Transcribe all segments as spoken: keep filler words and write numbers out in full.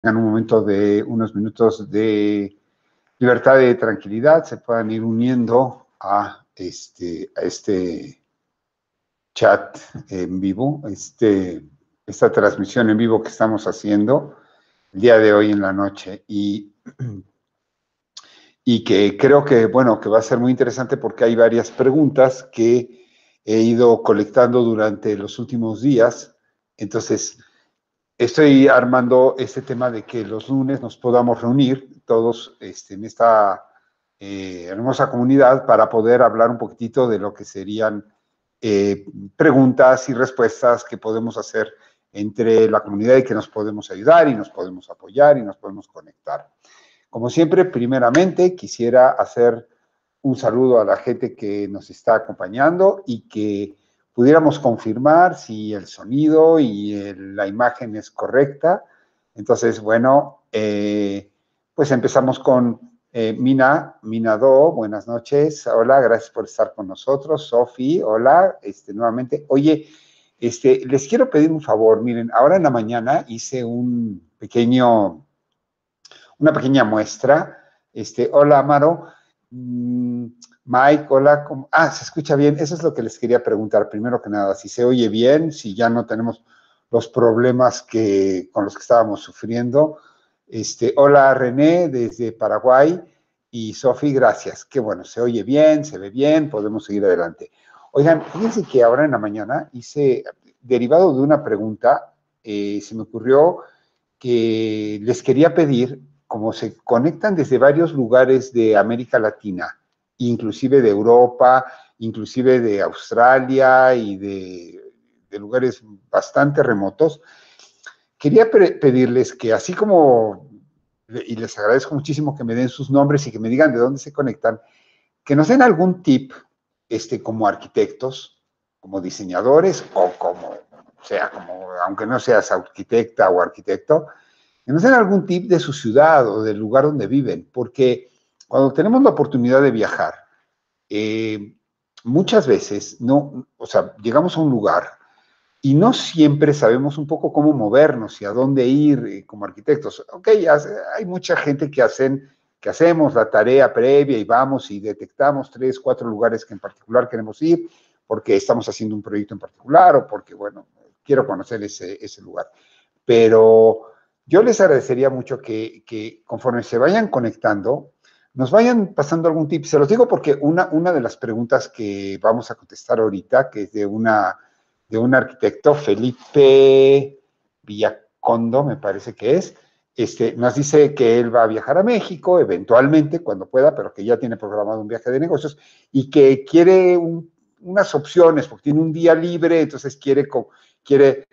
en un momento de unos minutos de libertad y de tranquilidad, se puedan ir uniendo a este, a este chat en vivo, este, esta transmisión en vivo que estamos haciendo el día de hoy en la noche. Y, y que creo que, bueno, que va a ser muy interesante porque hay varias preguntas que he ido colectando durante los últimos días. Entonces, estoy armando este tema de que los lunes nos podamos reunir todos este, en esta eh, hermosa comunidad para poder hablar un poquitito de lo que serían eh, preguntas y respuestas que podemos hacer entre la comunidad y que nos podemos ayudar y nos podemos apoyar y nos podemos conectar. Como siempre, primeramente quisiera hacer un saludo a la gente que nos está acompañando y que pudiéramos confirmar si el sonido y el, la imagen es correcta. Entonces, bueno, eh, pues empezamos con eh, Mina, Mina Do, buenas noches, hola, gracias por estar con nosotros. Sofi, hola, este, nuevamente. Oye, este, les quiero pedir un favor, miren, ahora en la mañana hice un pequeño, una pequeña muestra. Este, hola, Amaro. Mm, Mike, hola. ¿cómo? Ah, ¿se escucha bien? Eso es lo que les quería preguntar, primero que nada, si se oye bien, si ya no tenemos los problemas que, con los que estábamos sufriendo. Este, hola, René, desde Paraguay. Y Sofi, gracias. Qué bueno, se oye bien, se ve bien, podemos seguir adelante. Oigan, fíjense que ahora en la mañana hice, derivado de una pregunta, eh, se me ocurrió que les quería pedir, como se conectan desde varios lugares de América Latina, inclusive de Europa, inclusive de Australia y de, de lugares bastante remotos, quería pedirles que así como, y les agradezco muchísimo que me den sus nombres y que me digan de dónde se conectan, que nos den algún tip este, como arquitectos, como diseñadores o como, o sea, como, aunque no seas arquitecta o arquitecto, que nos den algún tip de su ciudad o del lugar donde viven, porque cuando tenemos la oportunidad de viajar, eh, muchas veces, no, o sea, llegamos a un lugar y no siempre sabemos un poco cómo movernos y a dónde ir eh, como arquitectos. Ok, hay mucha gente que hacen, que hacemos la tarea previa y vamos y detectamos tres, cuatro lugares que en particular queremos ir porque estamos haciendo un proyecto en particular o porque, bueno, quiero conocer ese, ese lugar. Pero yo les agradecería mucho que, que conforme se vayan conectando, nos vayan pasando algún tip. Se los digo porque una, una de las preguntas que vamos a contestar ahorita, que es de una de un arquitecto, Felipe Villacondo, me parece que es, este, nos dice que él va a viajar a México eventualmente, cuando pueda, pero que ya tiene programado un viaje de negocios y que quiere un, unas opciones, porque tiene un día libre, entonces quiere, quiere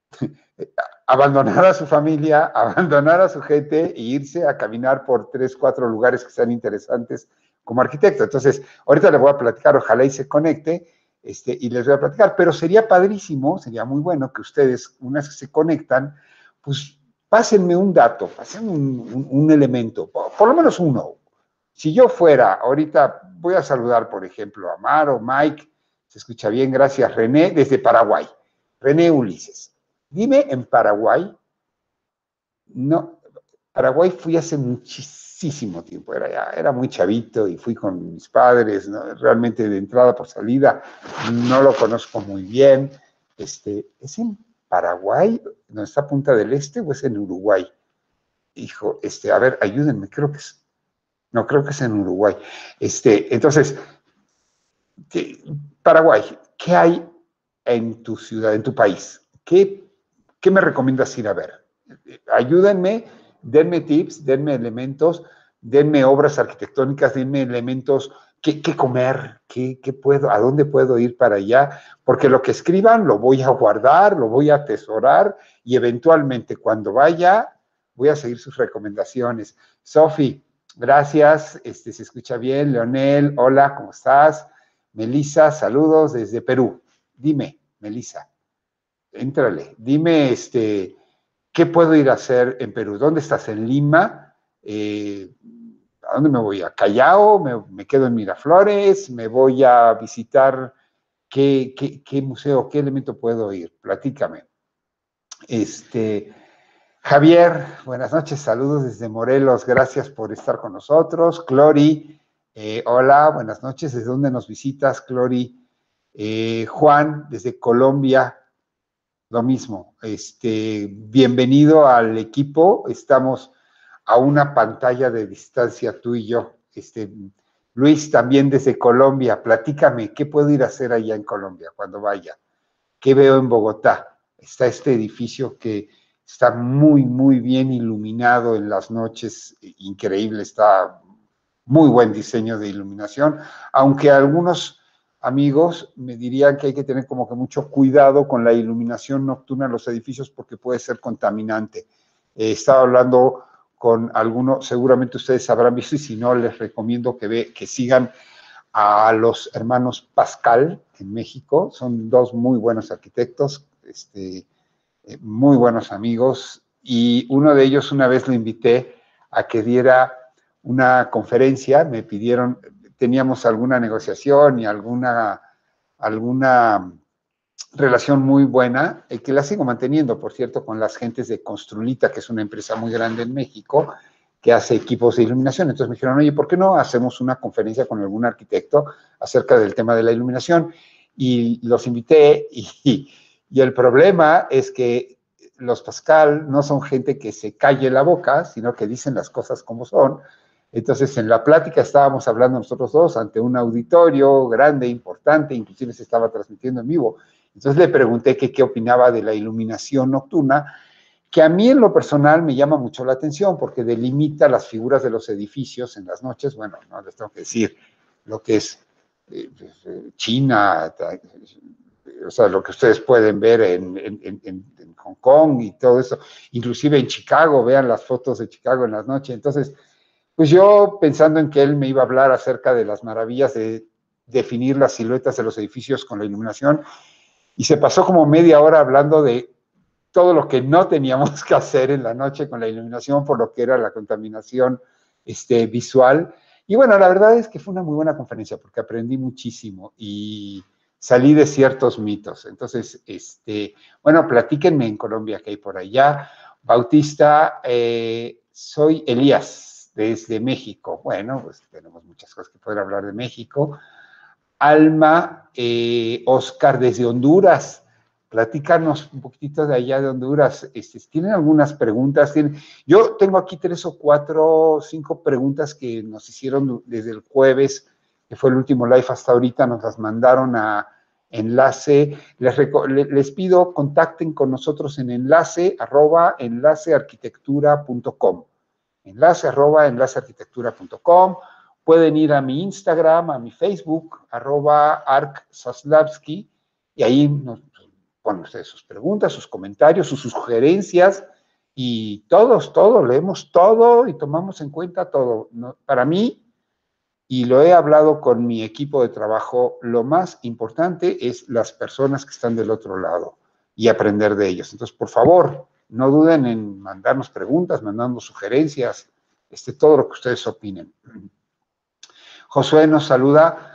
abandonar a su familia, abandonar a su gente e irse a caminar por tres, cuatro lugares que sean interesantes como arquitecto. Entonces, ahorita le voy a platicar, ojalá y se conecte, este, y les voy a platicar, pero sería padrísimo, sería muy bueno que ustedes, unas que se conectan, pues pásenme un dato, pásenme un, un, un elemento, por, por, lo menos uno. Si yo fuera, ahorita voy a saludar, por ejemplo, a Maro, Mike, se escucha bien, gracias, René, desde Paraguay, René Ulises. Dime, en Paraguay, no, Paraguay fui hace muchísimo tiempo, era, ya, era muy chavito y fui con mis padres, ¿no? Realmente de entrada por salida, no lo conozco muy bien. Este, ¿es en Paraguay, donde está Punta del Este, o es en Uruguay? Hijo, este, a ver, ayúdenme, creo que es, no, creo que es en Uruguay. Este, entonces, ¿qué, Paraguay, ¿qué hay en tu ciudad, en tu país? ¿Qué, qué me recomiendas ir a ver? Ayúdenme, denme tips, denme elementos, denme obras arquitectónicas, denme elementos, qué, qué comer, qué, qué puedo, a dónde puedo ir para allá, porque lo que escriban lo voy a guardar, lo voy a atesorar y eventualmente cuando vaya voy a seguir sus recomendaciones. Sofi, gracias, este, se escucha bien. Leonel, hola, ¿cómo estás? Melissa, saludos desde Perú. Dime, Melissa, éntrale, dime, este, ¿qué puedo ir a hacer en Perú? ¿Dónde estás? ¿En Lima? Eh, ¿A dónde me voy? ¿A Callao? ¿Me, me quedo en Miraflores? ¿Me voy a visitar? ¿Qué, qué, qué museo, qué elemento puedo ir? Platícame. Este, Javier, buenas noches, saludos desde Morelos, gracias por estar con nosotros. Clori, eh, hola, buenas noches, ¿desde dónde nos visitas, Clori? Eh, Juan, desde Colombia, lo mismo. Este, bienvenido al equipo, estamos a una pantalla de distancia tú y yo. Este, Luis, también desde Colombia, platícame, ¿qué puedo ir a hacer allá en Colombia cuando vaya? ¿Qué veo en Bogotá? Está este edificio que está muy, muy bien iluminado en las noches, increíble, está muy buen diseño de iluminación, aunque algunos amigos me dirían que hay que tener como que mucho cuidado con la iluminación nocturna en los edificios porque puede ser contaminante. Eh, estaba hablando con algunos, seguramente ustedes habrán visto y si no, les recomiendo que, ve, que sigan a los hermanos Pascal en México, son dos muy buenos arquitectos, este, eh, muy buenos amigos, y uno de ellos una vez lo invité a que diera una conferencia, me pidieron, teníamos alguna negociación y alguna, alguna relación muy buena, eh, que la sigo manteniendo, por cierto, con las gentes de Construlita, que es una empresa muy grande en México, que hace equipos de iluminación. Entonces me dijeron, oye, ¿por qué no hacemos una conferencia con algún arquitecto acerca del tema de la iluminación? Y los invité y, y el problema es que los Pascal no son gente que se calle la boca, sino que dicen las cosas como son. Entonces, en la plática estábamos hablando nosotros dos ante un auditorio grande, importante, inclusive se estaba transmitiendo en vivo. Entonces le pregunté que qué opinaba de la iluminación nocturna, que a mí en lo personal me llama mucho la atención porque delimita las figuras de los edificios en las noches. Bueno, no les tengo que decir lo que es eh, China, o sea, lo que ustedes pueden ver en, en, en, en Hong Kong y todo eso, inclusive en Chicago, vean las fotos de Chicago en las noches. Entonces, pues yo pensando en que él me iba a hablar acerca de las maravillas de definir las siluetas de los edificios con la iluminación, y se pasó como media hora hablando de todo lo que no teníamos que hacer en la noche con la iluminación por lo que era la contaminación este, visual. Y bueno, la verdad es que fue una muy buena conferencia porque aprendí muchísimo y salí de ciertos mitos. Entonces, este, bueno, platíquenme en Colombia que hay por allá. Bautista, eh, soy Elías desde México. Bueno, pues tenemos muchas cosas que poder hablar de México. Alma, eh, Oscar desde Honduras. Platícanos un poquitito de allá de Honduras. Este, ¿Tienen algunas preguntas? ¿Tienen? Yo tengo aquí tres o cuatro, cinco preguntas que nos hicieron desde el jueves, que fue el último live hasta ahorita, nos las mandaron a enlace. Les, les pido contacten con nosotros en enlace arroba enlacearquitectura punto com. Enlace arroba enlacearquitectura punto com. Pueden ir a mi Instagram, a mi Facebook, arroba arcsaslavsky, y ahí nos ponen ustedes sus preguntas, sus comentarios, sus sugerencias, y todos, todos, leemos todo y tomamos en cuenta todo. ¿No? Para mí, y lo he hablado con mi equipo de trabajo, lo más importante es las personas que están del otro lado y aprender de ellos. Entonces, por favor, no duden en mandarnos preguntas, mandarnos sugerencias, este, todo lo que ustedes opinen. Josué nos saluda,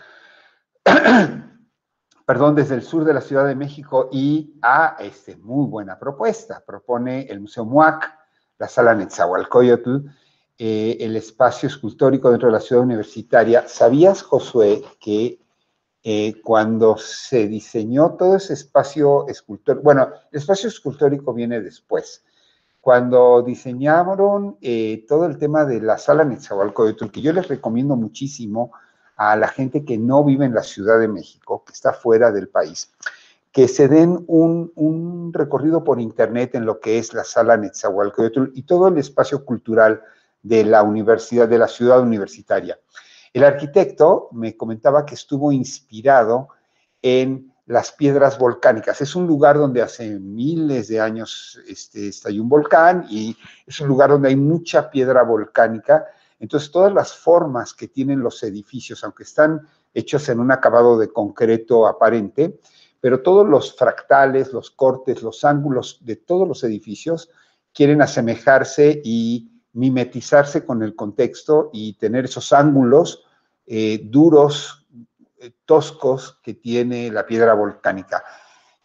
perdón, desde el sur de la Ciudad de México y a ah, este, muy buena propuesta. Propone el Museo MUAC, la Sala Netzahualcóyotl, eh, el espacio escultórico dentro de la ciudad universitaria. ¿Sabías, Josué, que eh, cuando se diseñó todo ese espacio escultórico, bueno, el espacio escultórico viene después, cuando diseñaron eh, todo el tema de la Sala Netzahualcóyotl, que yo les recomiendo muchísimo a la gente que no vive en la Ciudad de México, que está fuera del país, que se den un, un recorrido por internet en lo que es la Sala Netzahualcóyotl y todo el espacio cultural de la universidad, de la ciudad universitaria. El arquitecto me comentaba que estuvo inspirado en las piedras volcánicas. Es un lugar donde hace miles de años este, estalló un volcán y es un lugar donde hay mucha piedra volcánica. Entonces, todas las formas que tienen los edificios, aunque están hechos en un acabado de concreto aparente, pero todos los fractales, los cortes, los ángulos de todos los edificios quieren asemejarse y mimetizarse con el contexto y tener esos ángulos eh, duros, toscos que tiene la piedra volcánica.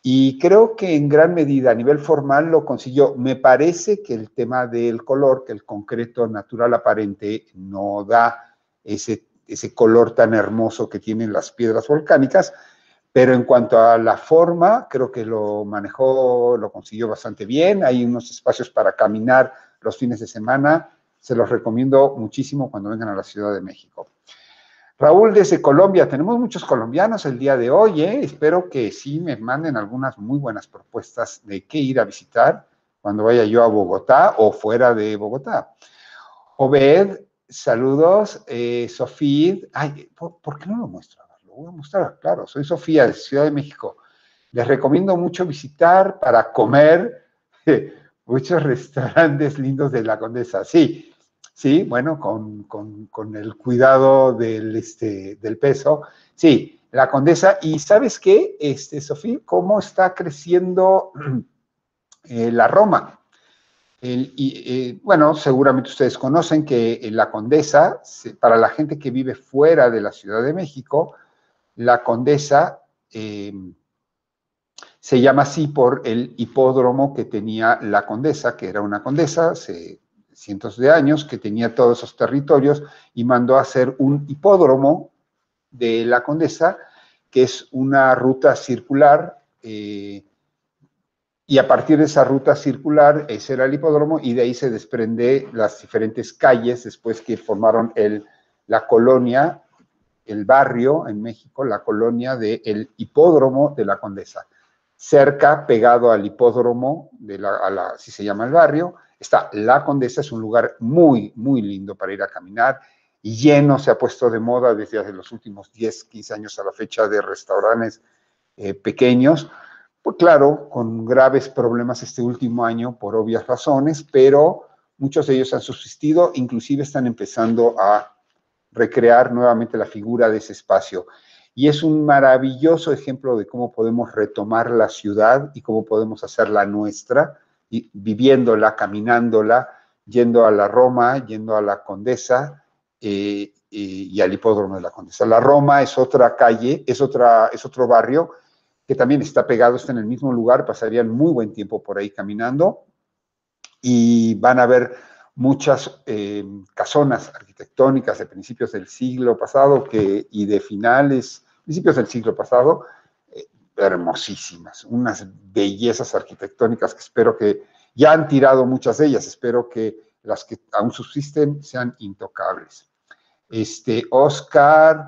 Y creo que en gran medida a nivel formal lo consiguió. Me parece que el tema del color, que el concreto natural aparente no da ese, ese color tan hermoso que tienen las piedras volcánicas, pero en cuanto a la forma, creo que lo manejó, lo consiguió bastante bien. Hay unos espacios para caminar los fines de semana. Se los recomiendo muchísimo cuando vengan a la Ciudad de México. Raúl, desde Colombia, tenemos muchos colombianos el día de hoy, ¿eh? Espero que sí me manden algunas muy buenas propuestas de qué ir a visitar cuando vaya yo a Bogotá o fuera de Bogotá. Obed, saludos. Eh, Sofía, ay, ¿por, ¿por qué no lo muestro? Lo voy a mostrar, claro, soy Sofía de Ciudad de México. Les recomiendo mucho visitar para comer eh, muchos restaurantes lindos de la Condesa. Sí, sí, bueno, con, con, con el cuidado del, este, del peso. Sí, la Condesa. ¿Y sabes qué, este, Sofía? ¿Cómo está creciendo eh, la Roma? El, y, eh, bueno, seguramente ustedes conocen que en la Condesa, se, para la gente que vive fuera de la Ciudad de México, la Condesa eh, se llama así por el hipódromo que tenía la Condesa, que era una condesa hace cientos de años, que tenía todos esos territorios y mandó a hacer un hipódromo de la Condesa, que es una ruta circular. Eh, Y a partir de esa ruta circular, ese era el hipódromo, y de ahí se desprende las diferentes calles, después que formaron el, la colonia, el barrio en México, la colonia del hipódromo de la Condesa. Cerca, pegado al hipódromo, de la, a la, así se llama el barrio, está la Condesa. Es un lugar muy, muy lindo para ir a caminar, y lleno, se ha puesto de moda desde hace los últimos diez, quince años a la fecha, de restaurantes eh, pequeños. Pues claro, con graves problemas este último año por obvias razones, pero muchos de ellos han subsistido, inclusive están empezando a recrear nuevamente la figura de ese espacio. Y es un maravilloso ejemplo de cómo podemos retomar la ciudad y cómo podemos hacerla nuestra, y viviéndola, caminándola, yendo a la Roma, yendo a la Condesa eh, y, y al hipódromo de la Condesa. La Roma es otra calle, es, otra, es otro barrio que también está pegado, está en el mismo lugar, pasarían muy buen tiempo por ahí caminando, y van a ver muchas eh, casonas arquitectónicas de principios del siglo pasado que, y de finales, principios del siglo pasado, eh, hermosísimas, unas bellezas arquitectónicas que espero que, ya han tirado muchas de ellas, espero que las que aún subsisten sean intocables. Este, Oscar,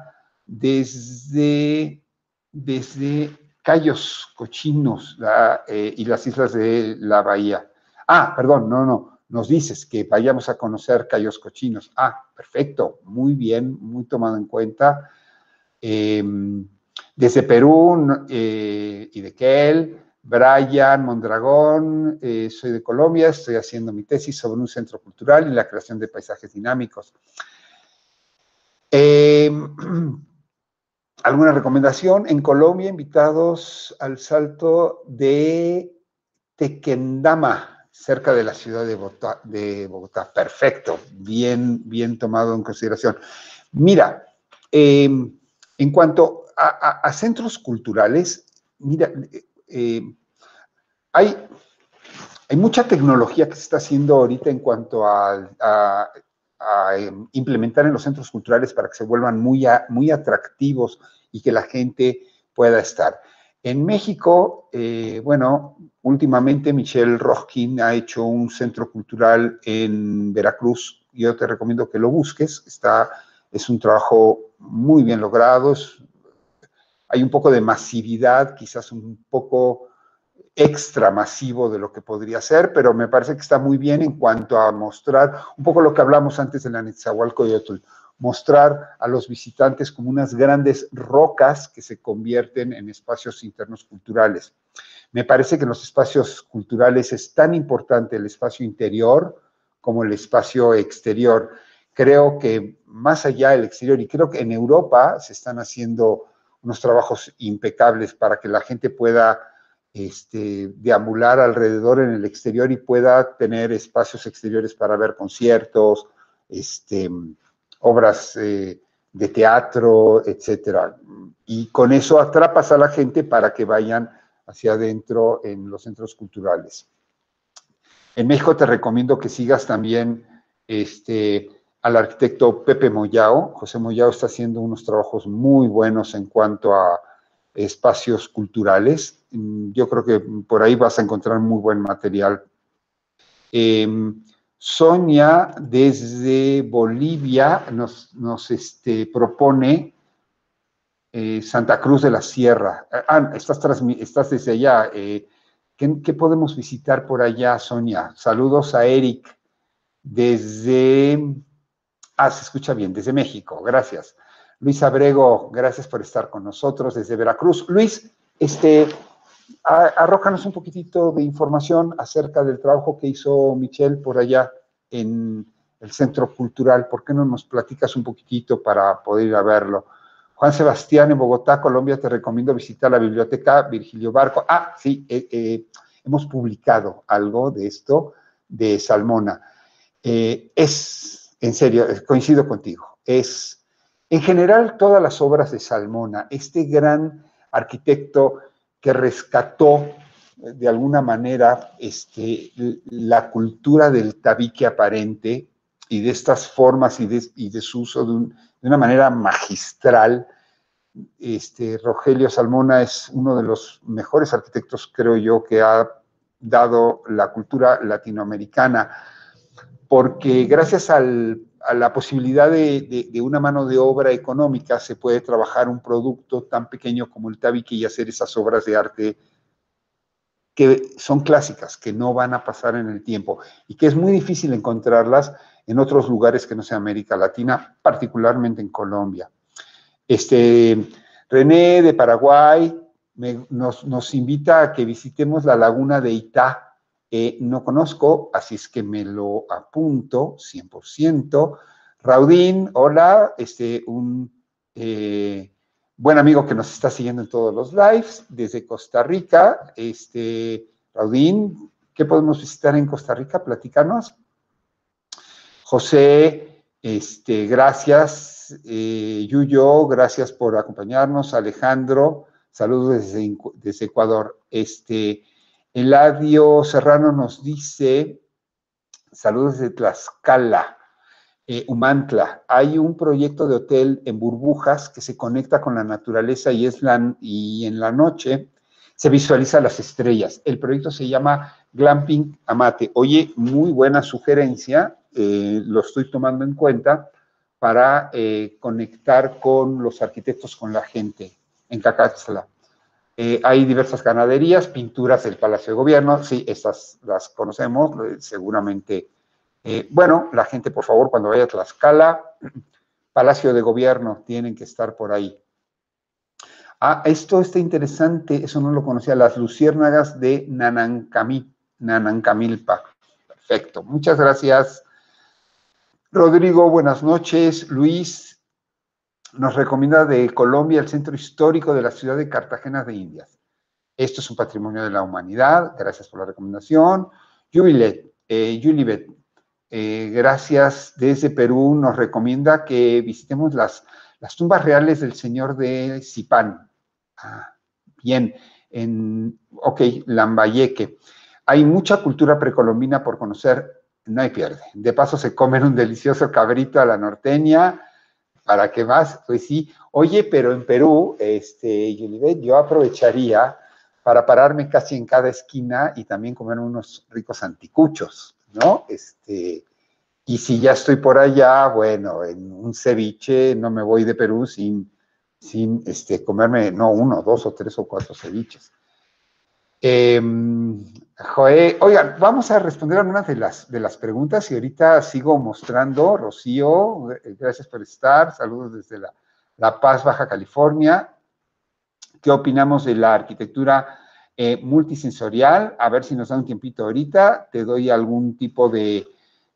desde, desde Cayos Cochinos la, eh, y las islas de la Bahía. Ah, perdón, no, no, nos dices que vayamos a conocer Cayos Cochinos. Ah, perfecto, muy bien, muy tomado en cuenta. Eh, desde Perú eh, y de Kel, Brian Mondragón, eh, soy de Colombia, estoy haciendo mi tesis sobre un centro cultural y la creación de paisajes dinámicos. Eh, ¿Alguna recomendación? En Colombia, invitados al salto de Tequendama, cerca de la ciudad de Bogotá. De Bogotá. Perfecto, bien, bien tomado en consideración. Mira, eh, en cuanto a, a, a, centros culturales, mira, eh, hay, hay mucha tecnología que se está haciendo ahorita en cuanto a, a a implementar en los centros culturales para que se vuelvan muy, a, muy atractivos y que la gente pueda estar. En México, eh, bueno, últimamente Michelle Rojkin ha hecho un centro cultural en Veracruz. Yo te recomiendo que lo busques. Está, es un trabajo muy bien logrado. Es, hay un poco de masividad, quizás un poco extra masivo de lo que podría ser, pero me parece que está muy bien en cuanto a mostrar un poco lo que hablamos antes de la Netzahualcóyotl, mostrar a los visitantes como unas grandes rocas que se convierten en espacios internos culturales. Me parece que en los espacios culturales es tan importante el espacio interior como el espacio exterior. Creo que más allá del exterior, y creo que en Europa se están haciendo unos trabajos impecables para que la gente pueda Este, deambular alrededor en el exterior y pueda tener espacios exteriores para ver conciertos, este, obras eh, de teatro, etcétera. Y con eso atrapas a la gente para que vayan hacia adentro en los centros culturales. En México te recomiendo que sigas también este, al arquitecto Pepe Moyao. José Moyao está haciendo unos trabajos muy buenos en cuanto a espacios culturales. Yo creo que por ahí vas a encontrar muy buen material. Eh, Sonia, desde Bolivia, nos, nos este, propone eh, Santa Cruz de la Sierra. Ah, estás, estás desde allá. Eh, ¿qué, ¿Qué podemos visitar por allá, Sonia? Saludos a Eric desde... Ah, se escucha bien, desde México, gracias. Luis Abrego, gracias por estar con nosotros desde Veracruz. Luis, este, arrójanos un poquitito de información acerca del trabajo que hizo Michelle por allá en el Centro Cultural. ¿Por qué no nos platicas un poquitito para poder ir a verlo? Juan Sebastián, en Bogotá, Colombia, te recomiendo visitar la biblioteca Virgilio Barco. Ah, sí, eh, eh, hemos publicado algo de esto, de Salmona. Eh, es, en serio, coincido contigo, es, en general, todas las obras de Salmona, este gran arquitecto que rescató de alguna manera este, la cultura del tabique aparente y de estas formas y de, y de su uso de, un, de una manera magistral. Este, Rogelio Salmona es uno de los mejores arquitectos, creo yo, que ha dado la cultura latinoamericana, porque gracias al, a la posibilidad de, de, de una mano de obra económica se puede trabajar un producto tan pequeño como el tabique y hacer esas obras de arte que son clásicas, que no van a pasar en el tiempo y que es muy difícil encontrarlas en otros lugares que no sea América Latina, particularmente en Colombia. Este, René de Paraguay me, nos, nos invita a que visitemos la laguna de Itá. Eh, no conozco, así es que me lo apunto cien por ciento. Raudín, hola, este, un eh, buen amigo que nos está siguiendo en todos los lives desde Costa Rica. Este, Raudín, ¿qué podemos visitar en Costa Rica? Platícanos. José, este, gracias. Eh, Yuyo, gracias por acompañarnos. Alejandro, saludos desde, desde Ecuador. Este, Eladio Serrano nos dice, saludos desde Tlaxcala, eh, Humantla. Hay un proyecto de hotel en burbujas que se conecta con la naturaleza y, es la, y en la noche se visualizan las estrellas. El proyecto se llama Glamping Amate. Oye, muy buena sugerencia, eh, lo estoy tomando en cuenta para eh, conectar con los arquitectos, con la gente en Cacaxtla. Eh, hay diversas ganaderías, pinturas del Palacio de Gobierno, sí, estas las conocemos, seguramente. Eh, bueno, la gente, por favor, cuando vaya a Tlaxcala, Palacio de Gobierno, tienen que estar por ahí. Ah, esto está interesante, eso no lo conocía, las luciérnagas de Nanancamí, Nanancamilpa. Perfecto, muchas gracias. Rodrigo, buenas noches. Luis nos recomienda de Colombia el centro histórico de la ciudad de Cartagena de Indias. Esto es un patrimonio de la humanidad, gracias por la recomendación. Jubilet, eh, Julibet, eh, gracias, desde Perú nos recomienda que visitemos las, las tumbas reales del señor de Zipán. Ah, bien, en, ok, Lambayeque. Hay mucha cultura precolombina por conocer, no hay pierde. De paso se comen un delicioso cabrito a la norteña, ¿para qué más? Pues sí. Oye, pero en Perú, este, Julibet, yo aprovecharía para pararme casi en cada esquina y también comer unos ricos anticuchos, ¿no? Este, y si ya estoy por allá, bueno, en un ceviche, no me voy de Perú sin, sin este, comerme, no, uno, dos o tres o cuatro ceviches. Eh, Joé, oigan, vamos a responder algunas de las, de las preguntas y ahorita sigo mostrando. Rocío, gracias por estar, saludos desde La, la Paz, Baja California. ¿Qué opinamos de la arquitectura eh, multisensorial? A ver si nos da un tiempito ahorita, te doy algún tipo de,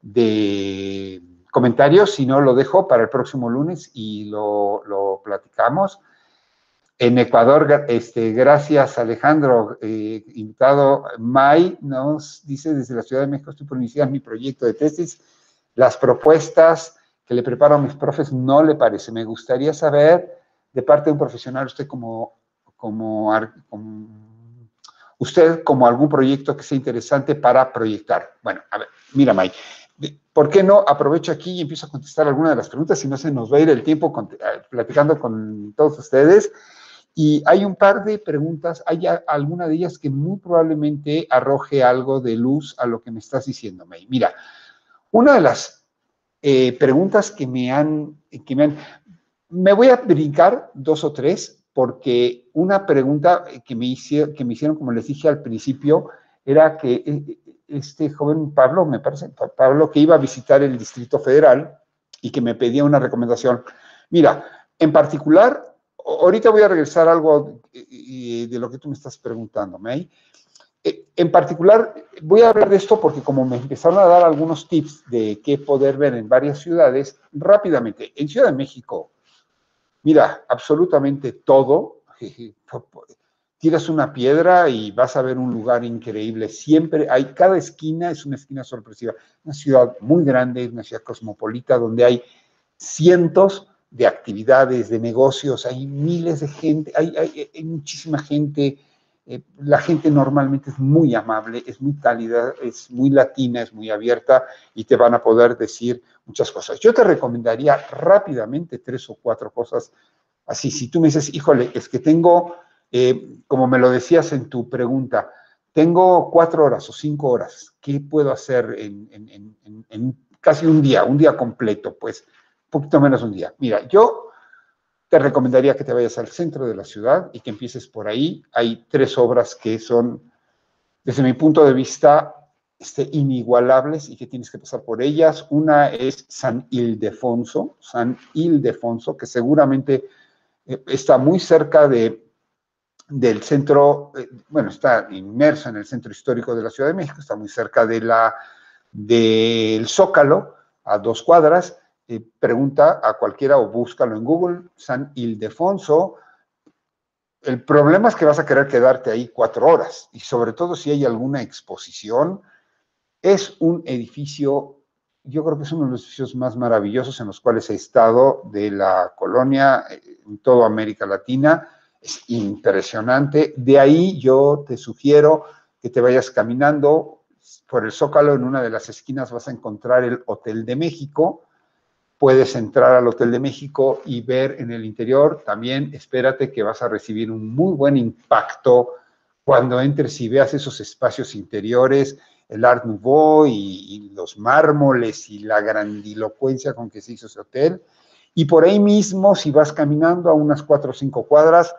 de comentarios, si no lo dejo para el próximo lunes y lo, lo platicamos. En Ecuador, este, gracias Alejandro, eh, invitado. May nos dice desde la Ciudad de México, estoy por iniciar mi proyecto de tesis. Las propuestas que le preparo a mis profes no le parece. Me gustaría saber, de parte de un profesional, usted como, como, como usted como algún proyecto que sea interesante para proyectar. Bueno, a ver, mira, May, ¿por qué no aprovecho aquí y empiezo a contestar alguna de las preguntas? Si no, se nos va a ir el tiempo con, platicando con todos ustedes. Y hay un par de preguntas, hay alguna de ellas que muy probablemente arroje algo de luz a lo que me estás diciendo, May. Mira, una de las eh, preguntas que me han, que me han, me voy a brincar dos o tres, porque una pregunta que me hicieron, que me hicieron, como les dije al principio, era que este joven Pablo, me parece, Pablo, que iba a visitar el Distrito Federal y que me pedía una recomendación. Mira, en particular, ahorita voy a regresar a algo de lo que tú me estás preguntando, May. En particular, voy a hablar de esto porque como me empezaron a dar algunos tips de qué poder ver en varias ciudades, rápidamente, en Ciudad de México, mira, absolutamente todo, tiras una piedra y vas a ver un lugar increíble. Siempre hay, cada esquina es una esquina sorpresiva. Una ciudad muy grande, una ciudad cosmopolita donde hay cientos de actividades, de negocios, hay miles de gente, hay, hay, hay muchísima gente. Eh, la gente normalmente es muy amable, es muy cálida, es muy latina, es muy abierta y te van a poder decir muchas cosas. Yo te recomendaría rápidamente tres o cuatro cosas así. Si tú me dices, híjole, es que tengo, eh, como me lo decías en tu pregunta, tengo cuatro horas o cinco horas, ¿qué puedo hacer en, en, en, en casi un día, un día completo? Pues un poquito menos un día. Mira, yo te recomendaría que te vayas al centro de la ciudad y que empieces por ahí. Hay tres obras que son, desde mi punto de vista, este, inigualables y que tienes que pasar por ellas. Una es San Ildefonso, San Ildefonso, que seguramente eh, está muy cerca de, del centro, eh, bueno, está inmerso en el centro histórico de la Ciudad de México, está muy cerca de la, del Zócalo, a dos cuadras. Eh, pregunta a cualquiera o búscalo en Google, San Ildefonso. El problema es que vas a querer quedarte ahí cuatro horas y sobre todo si hay alguna exposición. Es un edificio, yo creo que es uno de los edificios más maravillosos en los cuales he estado de la colonia en toda América Latina. Es impresionante. De ahí yo te sugiero que te vayas caminando por el Zócalo. En una de las esquinas vas a encontrar el Hotel de México. Puedes entrar al Hotel de México y ver en el interior. También espérate que vas a recibir un muy buen impacto cuando entres y veas esos espacios interiores, el Art Nouveau y, y los mármoles y la grandilocuencia con que se hizo ese hotel. Y por ahí mismo, si vas caminando a unas cuatro o cinco cuadras,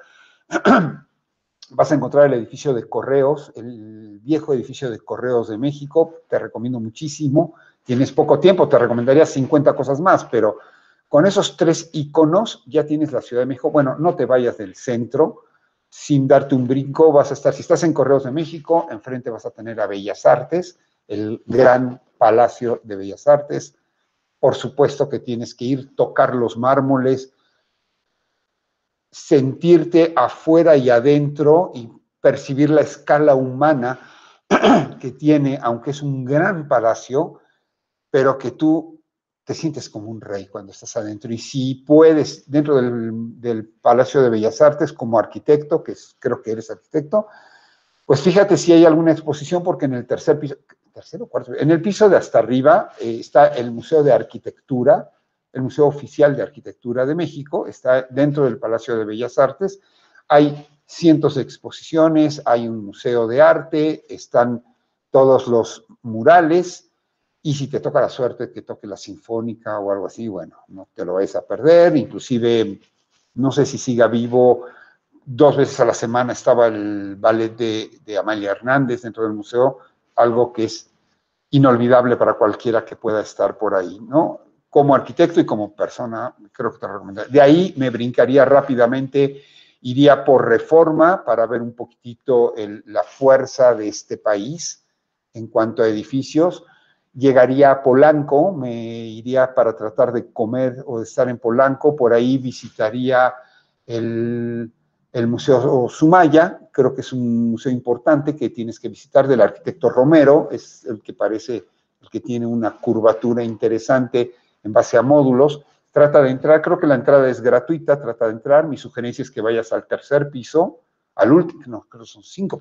vas a encontrar el edificio de Correos, el viejo edificio de Correos de México. Te recomiendo muchísimo. Tienes poco tiempo, te recomendaría cincuenta cosas más, pero con esos tres iconos ya tienes la Ciudad de México. Bueno, no te vayas del centro sin darte un brinco. Vas a estar, si estás en Correos de México, enfrente vas a tener a Bellas Artes, el gran Palacio de Bellas Artes. Por supuesto que tienes que ir, tocar los mármoles, sentirte afuera y adentro y percibir la escala humana que tiene, aunque es un gran palacio, pero que tú te sientes como un rey cuando estás adentro. Y si puedes, dentro del, del Palacio de Bellas Artes, como arquitecto, que es, creo que eres arquitecto, pues fíjate si hay alguna exposición, porque en el tercer piso, tercero o cuarto, en el piso de hasta arriba eh, está el Museo de Arquitectura, el Museo Oficial de Arquitectura de México, está dentro del Palacio de Bellas Artes. Hay cientos de exposiciones, hay un museo de arte, están todos los murales, y si te toca la suerte que toque la Sinfónica o algo así, bueno, no te lo vais a perder. Inclusive, no sé si siga vivo, dos veces a la semana estaba el ballet de, de Amalia Hernández dentro del museo, algo que es inolvidable para cualquiera que pueda estar por ahí, ¿no? Como arquitecto y como persona, creo que te recomendaría. De ahí me brincaría rápidamente, iría por Reforma para ver un poquitito el, la fuerza de este país en cuanto a edificios. Llegaría a Polanco, me iría para tratar de comer o de estar en Polanco. Por ahí visitaría el, el Museo Sumaya, creo que es un museo importante que tienes que visitar, del arquitecto Romero, es el que parece, el que tiene una curvatura interesante en base a módulos. Trata de entrar, creo que la entrada es gratuita, trata de entrar. Mi sugerencia es que vayas al tercer piso, al último, no, creo que son cinco pisos,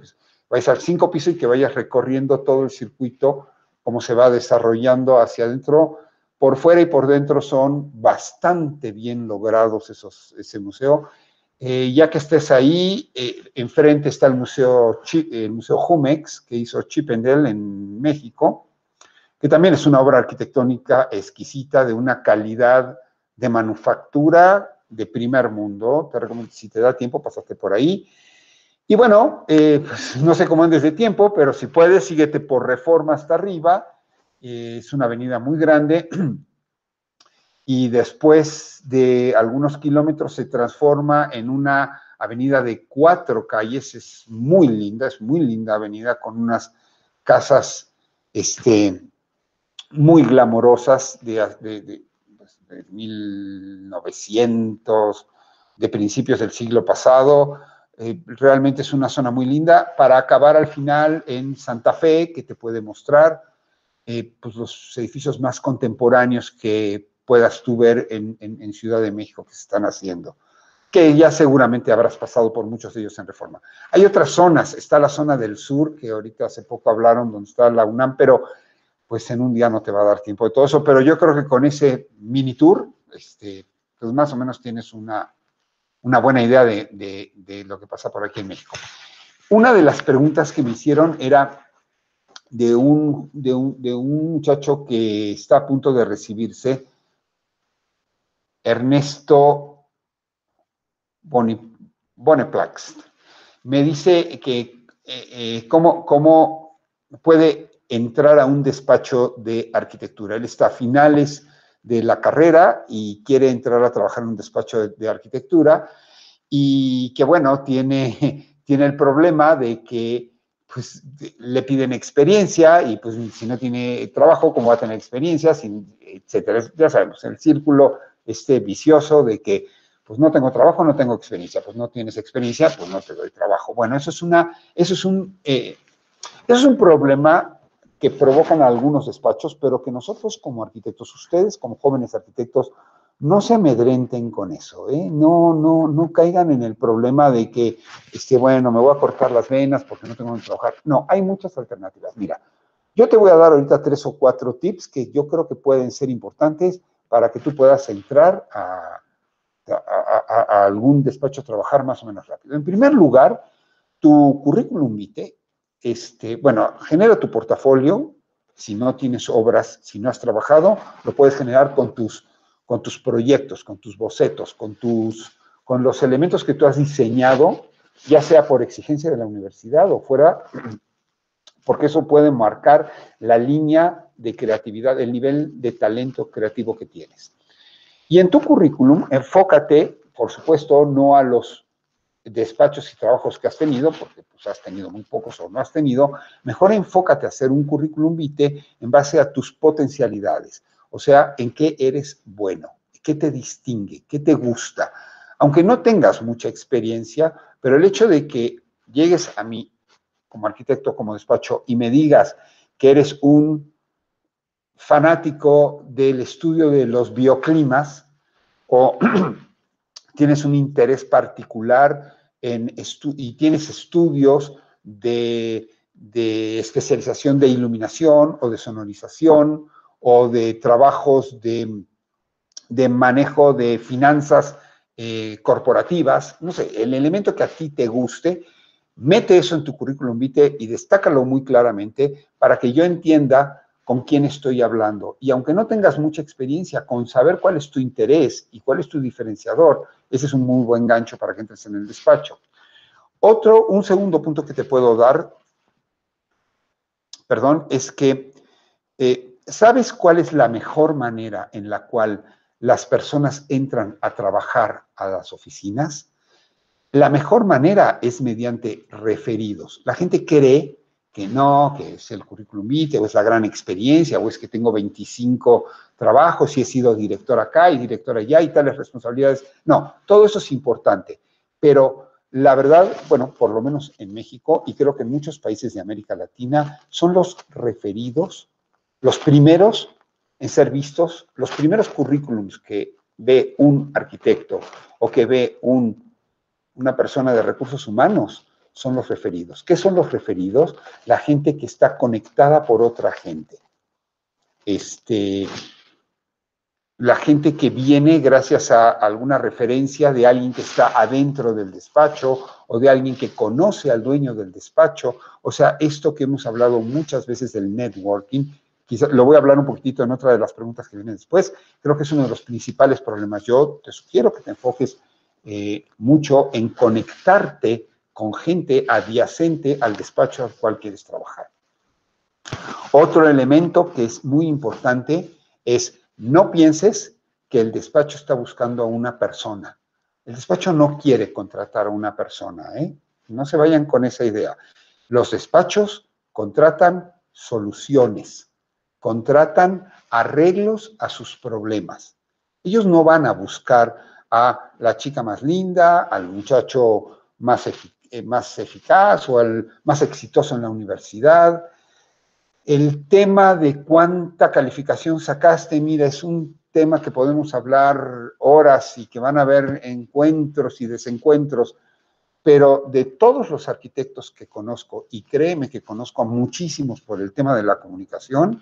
vayas al cinco piso y que vayas recorriendo todo el circuito, cómo se va desarrollando hacia adentro. Por fuera y por dentro son bastante bien logrados esos, ese museo. Eh, ya que estés ahí, eh, enfrente está el museo, el museo Jumex, que hizo Chippendale en México, que también es una obra arquitectónica exquisita, de una calidad de manufactura de primer mundo. Te recomiendo, si te da tiempo, pásate por ahí. Y bueno, eh, pues no sé cómo andes de tiempo, pero si puedes, síguete por Reforma hasta arriba. Eh, es una avenida muy grande. Y después de algunos kilómetros se transforma en una avenida de cuatro calles. Es muy linda, es muy linda avenida, con unas casas este, muy glamorosas de, de, de, de mil novecientos, de principios del siglo pasado. Eh, realmente es una zona muy linda, para acabar al final en Santa Fe, que te puede mostrar eh, pues los edificios más contemporáneos que puedas tú ver en, en, en Ciudad de México que se están haciendo, que ya seguramente habrás pasado por muchos de ellos en Reforma. Hay otras zonas, está la zona del sur, que ahorita hace poco hablaron, donde está la UNAM, pero pues en un día no te va a dar tiempo de todo eso, pero yo creo que con ese mini tour, este, pues más o menos tienes una, una buena idea de, de, de lo que pasa por aquí en México. Una de las preguntas que me hicieron era de un, de un, de un muchacho que está a punto de recibirse, Ernesto Boneplax. Me dice que eh, eh, cómo, cómo puede entrar a un despacho de arquitectura. Él está a finales de la carrera y quiere entrar a trabajar en un despacho de, de arquitectura, y que, bueno, tiene, tiene el problema de que pues, le piden experiencia, y pues si no tiene trabajo, ¿cómo va a tener experiencia? Sin, etcétera. Ya sabemos, el círculo este vicioso de que pues no tengo trabajo, no tengo experiencia, pues no tienes experiencia, pues no te doy trabajo. Bueno, eso es, una, eso es, un, eh, eso es un problema que provocan algunos despachos, pero que nosotros como arquitectos, ustedes como jóvenes arquitectos, no se amedrenten con eso, ¿eh? No, no, no caigan en el problema de que, este, bueno, me voy a cortar las venas porque no tengo que trabajar. No, hay muchas alternativas. Mira, yo te voy a dar ahorita tres o cuatro tips que yo creo que pueden ser importantes para que tú puedas entrar a, a, a, a algún despacho a trabajar más o menos rápido. En primer lugar, tu currículum vitae, este, bueno, genera tu portafolio. Si no tienes obras, si no has trabajado, lo puedes generar con tus, con tus proyectos, con tus bocetos, con, tus, con los elementos que tú has diseñado, ya sea por exigencia de la universidad o fuera, porque eso puede marcar la línea de creatividad, el nivel de talento creativo que tienes. Y en tu currículum, enfócate, por supuesto, no a los despachos y trabajos que has tenido, porque pues, has tenido muy pocos o no has tenido. Mejor enfócate a hacer un currículum vitae en base a tus potencialidades, o sea, en qué eres bueno, qué te distingue, qué te gusta. Aunque no tengas mucha experiencia, pero el hecho de que llegues a mí como arquitecto, como despacho, y me digas que eres un fanático del estudio de los bioclimas, o tienes un interés particular en estu y tienes estudios de, de especialización de iluminación o de sonorización o de trabajos de, de manejo de finanzas eh, corporativas, no sé, el elemento que a ti te guste, mete eso en tu currículum vitae y destácalo muy claramente para que yo entienda con quién estoy hablando. Y aunque no tengas mucha experiencia, con saber cuál es tu interés y cuál es tu diferenciador, ese es un muy buen gancho para que entres en el despacho. Otro, un segundo punto que te puedo dar, perdón, es que eh, ¿sabes cuál es la mejor manera en la cual las personas entran a trabajar a las oficinas? La mejor manera es mediante referidos. La gente cree que no, que es el currículum vitae, o es la gran experiencia, o es que tengo veinticinco trabajos y he sido director acá y director allá y tales responsabilidades. No, todo eso es importante, pero la verdad, bueno, por lo menos en México, y creo que en muchos países de América Latina, son los referidos los primeros en ser vistos, los primeros currículums que ve un arquitecto o que ve un una persona de recursos humanos, son los referidos. ¿Qué son los referidos? La gente que está conectada por otra gente. Este, la gente que viene gracias a alguna referencia de alguien que está adentro del despacho o de alguien que conoce al dueño del despacho. O sea, esto que hemos hablado muchas veces del networking, quizá lo voy a hablar un poquitito en otra de las preguntas que vienen después, creo que es uno de los principales problemas. Yo te sugiero que te enfoques eh, mucho en conectarte con gente adyacente al despacho al cual quieres trabajar. Otro elemento que es muy importante es no pienses que el despacho está buscando a una persona. El despacho no quiere contratar a una persona, ¿eh? No se vayan con esa idea. Los despachos contratan soluciones, contratan arreglos a sus problemas. Ellos no van a buscar a la chica más linda, al muchacho más, efic más eficaz o al más exitoso en la universidad. El tema de cuánta calificación sacaste, mira, es un tema que podemos hablar horas y que van a haber encuentros y desencuentros, pero de todos los arquitectos que conozco, y créeme que conozco a muchísimos por el tema de la comunicación,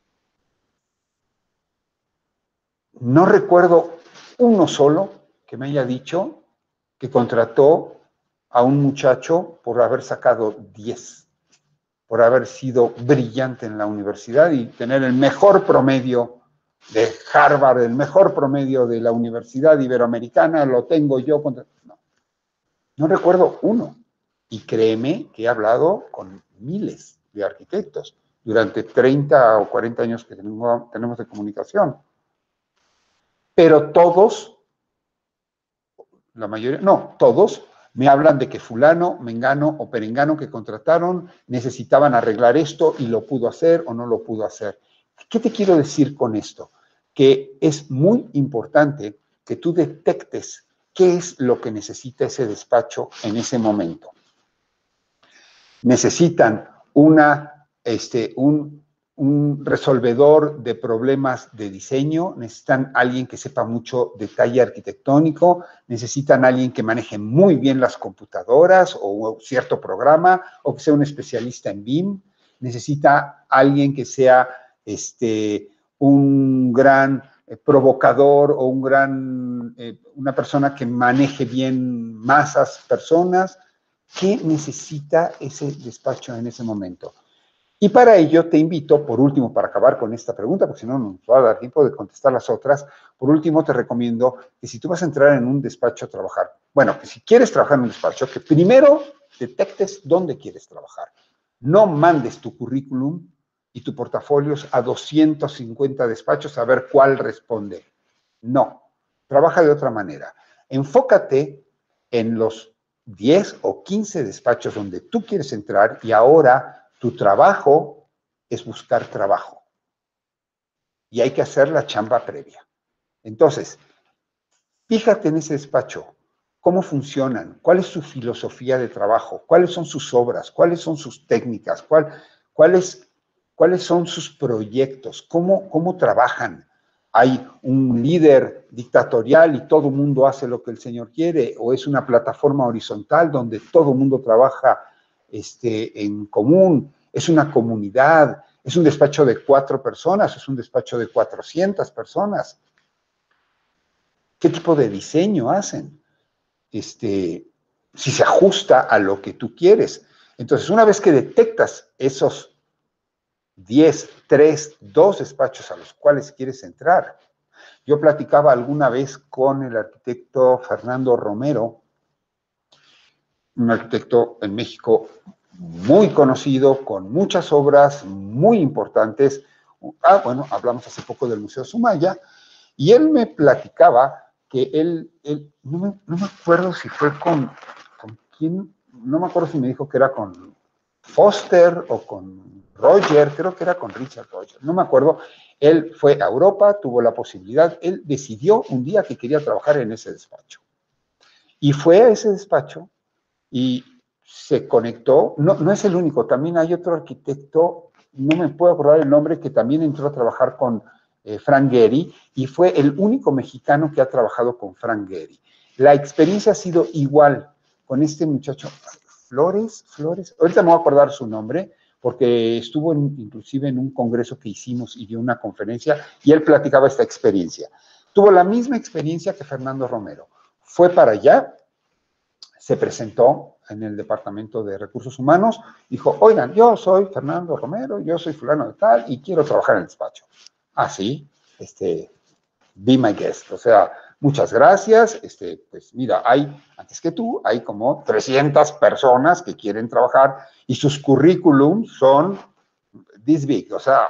no recuerdo uno solo que me haya dicho que contrató a un muchacho por haber sacado diez, por haber sido brillante en la universidad y tener el mejor promedio de Harvard, el mejor promedio de la Universidad Iberoamericana, lo tengo yo. Contra... No, no recuerdo uno. Y créeme que he hablado con miles de arquitectos durante treinta o cuarenta años que tengo, tenemos de comunicación. Pero todos, la mayoría, no, todos, me hablan de que fulano, mengano o perengano que contrataron necesitaban arreglar esto y lo pudo hacer o no lo pudo hacer. ¿Qué te quiero decir con esto? Que es muy importante que tú detectes qué es lo que necesita ese despacho en ese momento. Necesitan una, este, un, un resolvedor de problemas de diseño, necesitan alguien que sepa mucho detalle arquitectónico, necesitan alguien que maneje muy bien las computadoras o cierto programa, o que sea un especialista en B I M, necesita alguien que sea este, un gran eh, provocador o un gran, eh, una persona que maneje bien masas, personas. ¿Qué necesita ese despacho en ese momento? Y para ello te invito, por último, para acabar con esta pregunta, porque si no, no nos va a dar tiempo de contestar las otras, por último te recomiendo que si tú vas a entrar en un despacho a trabajar, bueno, que si quieres trabajar en un despacho, que primero detectes dónde quieres trabajar. No mandes tu currículum y tu portafolios a doscientos cincuenta despachos a ver cuál responde. No, trabaja de otra manera. Enfócate en los diez o quince despachos donde tú quieres entrar y ahora tu trabajo es buscar trabajo. Y hay que hacer la chamba previa. Entonces, fíjate en ese despacho, cómo funcionan, cuál es su filosofía de trabajo, cuáles son sus obras, cuáles son sus técnicas, cuál, cuáles, cuáles son sus proyectos, cómo, cómo trabajan. ¿Hay un líder dictatorial y todo el mundo hace lo que el señor quiere? ¿O es una plataforma horizontal donde todo el mundo trabaja este, en común? ¿Es una comunidad? ¿Es un despacho de cuatro personas? ¿Es un despacho de cuatrocientas personas? ¿Qué tipo de diseño hacen? Este, si se ajusta a lo que tú quieres. Entonces, una vez que detectas esos diez, tres, dos despachos a los cuales quieres entrar, yo platicaba alguna vez con el arquitecto Fernando Romero, un arquitecto en México muy conocido, con muchas obras muy importantes. Ah, bueno, hablamos hace poco del Museo Sumaya, y él me platicaba que él, él no, me, no me acuerdo si fue con, con quién, no me acuerdo si me dijo que era con Foster o con Roger, creo que era con Richard Roger, no me acuerdo. Él fue a Europa, tuvo la posibilidad, él decidió un día que quería trabajar en ese despacho. Y fue a ese despacho y se conectó, no, no es el único, también hay otro arquitecto, no me puedo acordar el nombre, que también entró a trabajar con eh, Frank Gehry y fue el único mexicano que ha trabajado con Frank Gehry. La experiencia ha sido igual con este muchacho, Flores, Flores, ahorita me voy a acordar su nombre, porque estuvo en, inclusive en un congreso que hicimos y dio una conferencia, y él platicaba esta experiencia. Tuvo la misma experiencia que Fernando Romero. Fue para allá, se presentó en el Departamento de Recursos Humanos, dijo, oigan, yo soy Fernando Romero, yo soy fulano de tal, y quiero trabajar en el despacho. Ah, sí, este, be my guest, o sea, muchas gracias, este, pues mira, hay, antes que tú, hay como trescientas personas que quieren trabajar y sus currículums son this big, o sea,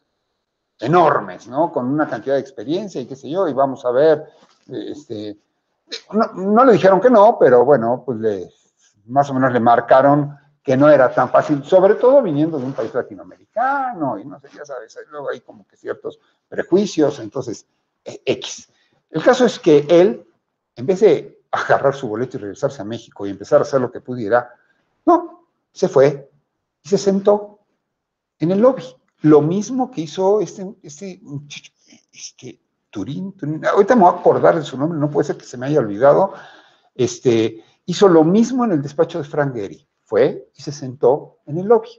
enormes, ¿no? Con una cantidad de experiencia y qué sé yo, y vamos a ver, este, no, no le dijeron que no, pero bueno, pues le, más o menos le marcaron que no era tan fácil, sobre todo viniendo de un país latinoamericano, y no sé, ya sabes, luego hay como que ciertos prejuicios, entonces, X. El caso es que él, en vez de agarrar su boleto y regresarse a México y empezar a hacer lo que pudiera, no, se fue y se sentó en el lobby. Lo mismo que hizo este, este muchacho, este, Turín, Turín, ahorita me voy a acordar de su nombre, no puede ser que se me haya olvidado, este, hizo lo mismo en el despacho de Frank Gehry, fue y se sentó en el lobby.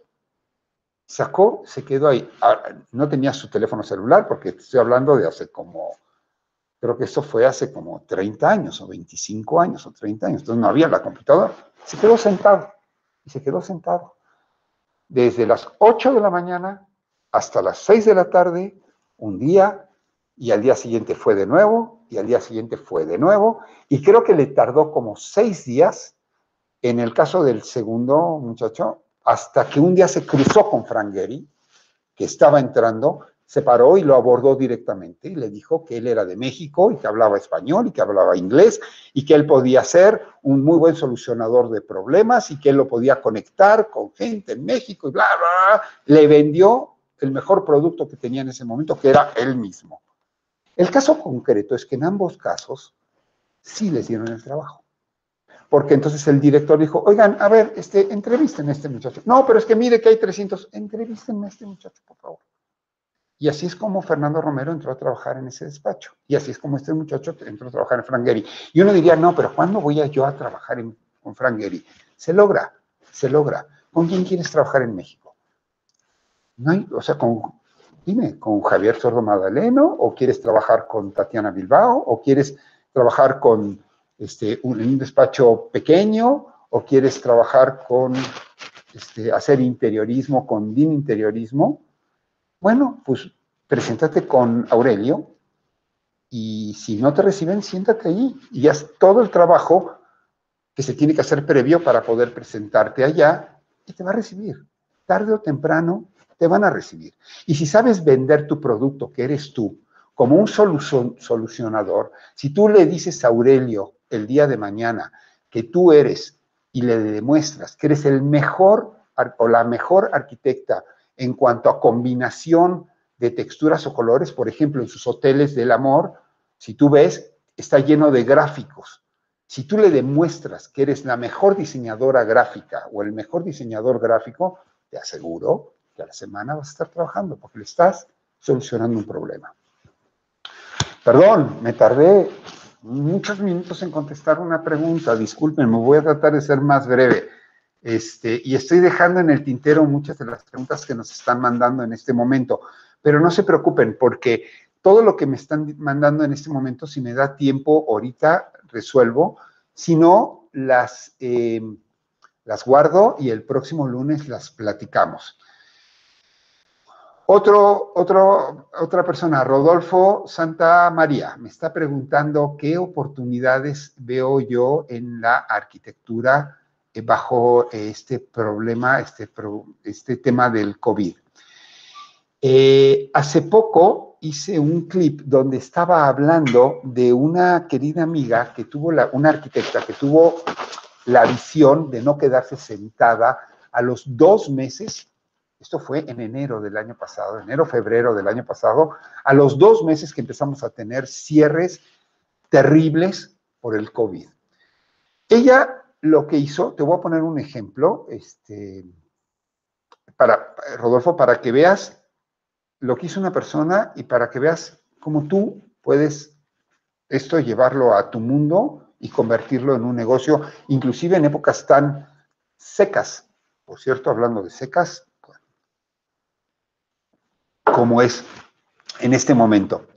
Sacó, se quedó ahí. No tenía su teléfono celular, porque estoy hablando de hace como, creo que eso fue hace como treinta años, o veinticinco años, o treinta años, entonces no había la computadora. Se quedó sentado, y se quedó sentado. Desde las ocho de la mañana hasta las seis de la tarde, un día, y al día siguiente fue de nuevo, y al día siguiente fue de nuevo, y creo que le tardó como seis días, en el caso del segundo muchacho, hasta que un día se cruzó con Frank Gehry, que estaba entrando, se paró y lo abordó directamente y le dijo que él era de México y que hablaba español y que hablaba inglés y que él podía ser un muy buen solucionador de problemas y que él lo podía conectar con gente en México y bla, bla, bla. Le vendió el mejor producto que tenía en ese momento, que era él mismo. El caso concreto es que en ambos casos sí les dieron el trabajo. Porque entonces el director dijo, oigan, a ver, este, entrevisten a este muchacho. No, pero es que mire que hay trescientos, entrevístenme a este muchacho, por favor. Y así es como Fernando Romero entró a trabajar en ese despacho. Y así es como este muchacho entró a trabajar en Frank Gehry. Y uno diría, no, pero ¿cuándo voy a yo a trabajar en, con Frank Gehry? Se logra, se logra. ¿Con quién quieres trabajar en México? No hay, o sea, con, dime, ¿con Javier Sordo Magdaleno? ¿O quieres trabajar con Tatiana Bilbao? ¿O quieres trabajar con este, un, un despacho pequeño? ¿O quieres trabajar con, este, hacer interiorismo, con D I M interiorismo? Bueno, pues preséntate con Aurelio y si no te reciben, siéntate ahí y haz todo el trabajo que se tiene que hacer previo para poder presentarte allá y te va a recibir. Tarde o temprano te van a recibir. Y si sabes vender tu producto, que eres tú, como un solucionador, si tú le dices a Aurelio el día de mañana que tú eres y le demuestras que eres el mejor o la mejor arquitecta en cuanto a combinación de texturas o colores, por ejemplo, en sus hoteles del amor, si tú ves, está lleno de gráficos. Si tú le demuestras que eres la mejor diseñadora gráfica o el mejor diseñador gráfico, te aseguro que a la semana vas a estar trabajando porque le estás solucionando un problema. Perdón, me tardé muchos minutos en contestar una pregunta. Disculpen, me voy a tratar de ser más breve. Este, y estoy dejando en el tintero muchas de las preguntas que nos están mandando en este momento. Pero no se preocupen, porque todo lo que me están mandando en este momento, si me da tiempo, ahorita resuelvo. Si no, las, eh, las guardo y el próximo lunes las platicamos. Otro, otro, otra persona, Rodolfo Santa María, me está preguntando qué oportunidades veo yo en la arquitectura bajo este problema, este, este tema del COVID. Eh, hace poco hice un clip donde estaba hablando de una querida amiga que tuvo, la, una arquitecta que tuvo la visión de no quedarse sentada a los dos meses. Esto fue en enero del año pasado, enero, febrero del año pasado, a los dos meses que empezamos a tener cierres terribles por el COVID. Ella lo que hizo, te voy a poner un ejemplo, este, para, Rodolfo, para que veas lo que hizo una persona y para que veas cómo tú puedes esto llevarlo a tu mundo y convertirlo en un negocio, inclusive en épocas tan secas. Por cierto, hablando de secas, como es en este momento.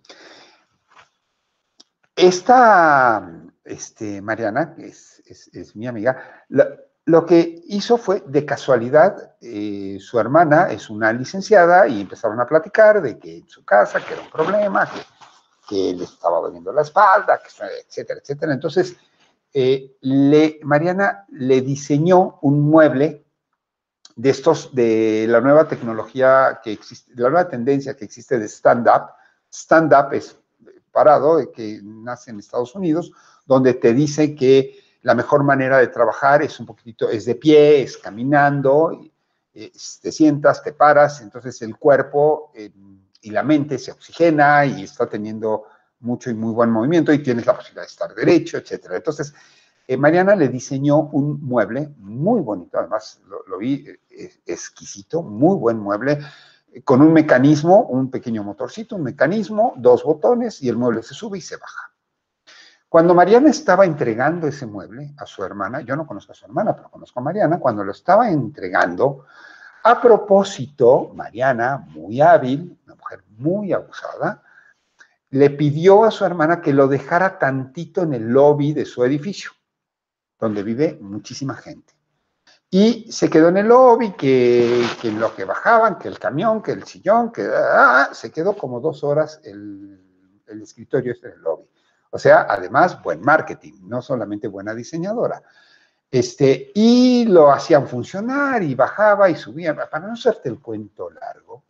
Esta este, Mariana, que es, es, es mi amiga, la, lo que hizo fue, de casualidad, eh, su hermana es una licenciada y empezaron a platicar de que en su casa, que era un problema, que, que le estaba doliendo la espalda, que, etcétera, etcétera. Entonces, eh, le, Mariana le diseñó un mueble de estos, de la nueva tecnología que existe, de la nueva tendencia que existe de stand-up. Stand-up es parado, que nace en Estados Unidos, donde te dice que la mejor manera de trabajar es un poquitito, es de pie, es caminando, eh, te sientas, te paras, entonces el cuerpo eh, y la mente se oxigena y está teniendo mucho y muy buen movimiento y tienes la posibilidad de estar derecho, etcétera. Entonces, eh, Mariana le diseñó un mueble muy bonito, además lo, lo vi eh, exquisito, muy buen mueble, con un mecanismo, un pequeño motorcito, un mecanismo, dos botones y el mueble se sube y se baja. Cuando Mariana estaba entregando ese mueble a su hermana, yo no conozco a su hermana, pero conozco a Mariana, cuando lo estaba entregando, a propósito, Mariana, muy hábil, una mujer muy abusada, le pidió a su hermana que lo dejara tantito en el lobby de su edificio, donde vive muchísima gente. Y se quedó en el lobby, que, que lo que bajaban, que el camión, que el sillón, que ah, se quedó como dos horas el, el escritorio este en el lobby. O sea, además, buen marketing, no solamente buena diseñadora. Este, y lo hacían funcionar y bajaba y subía. Para no hacerte el cuento largo,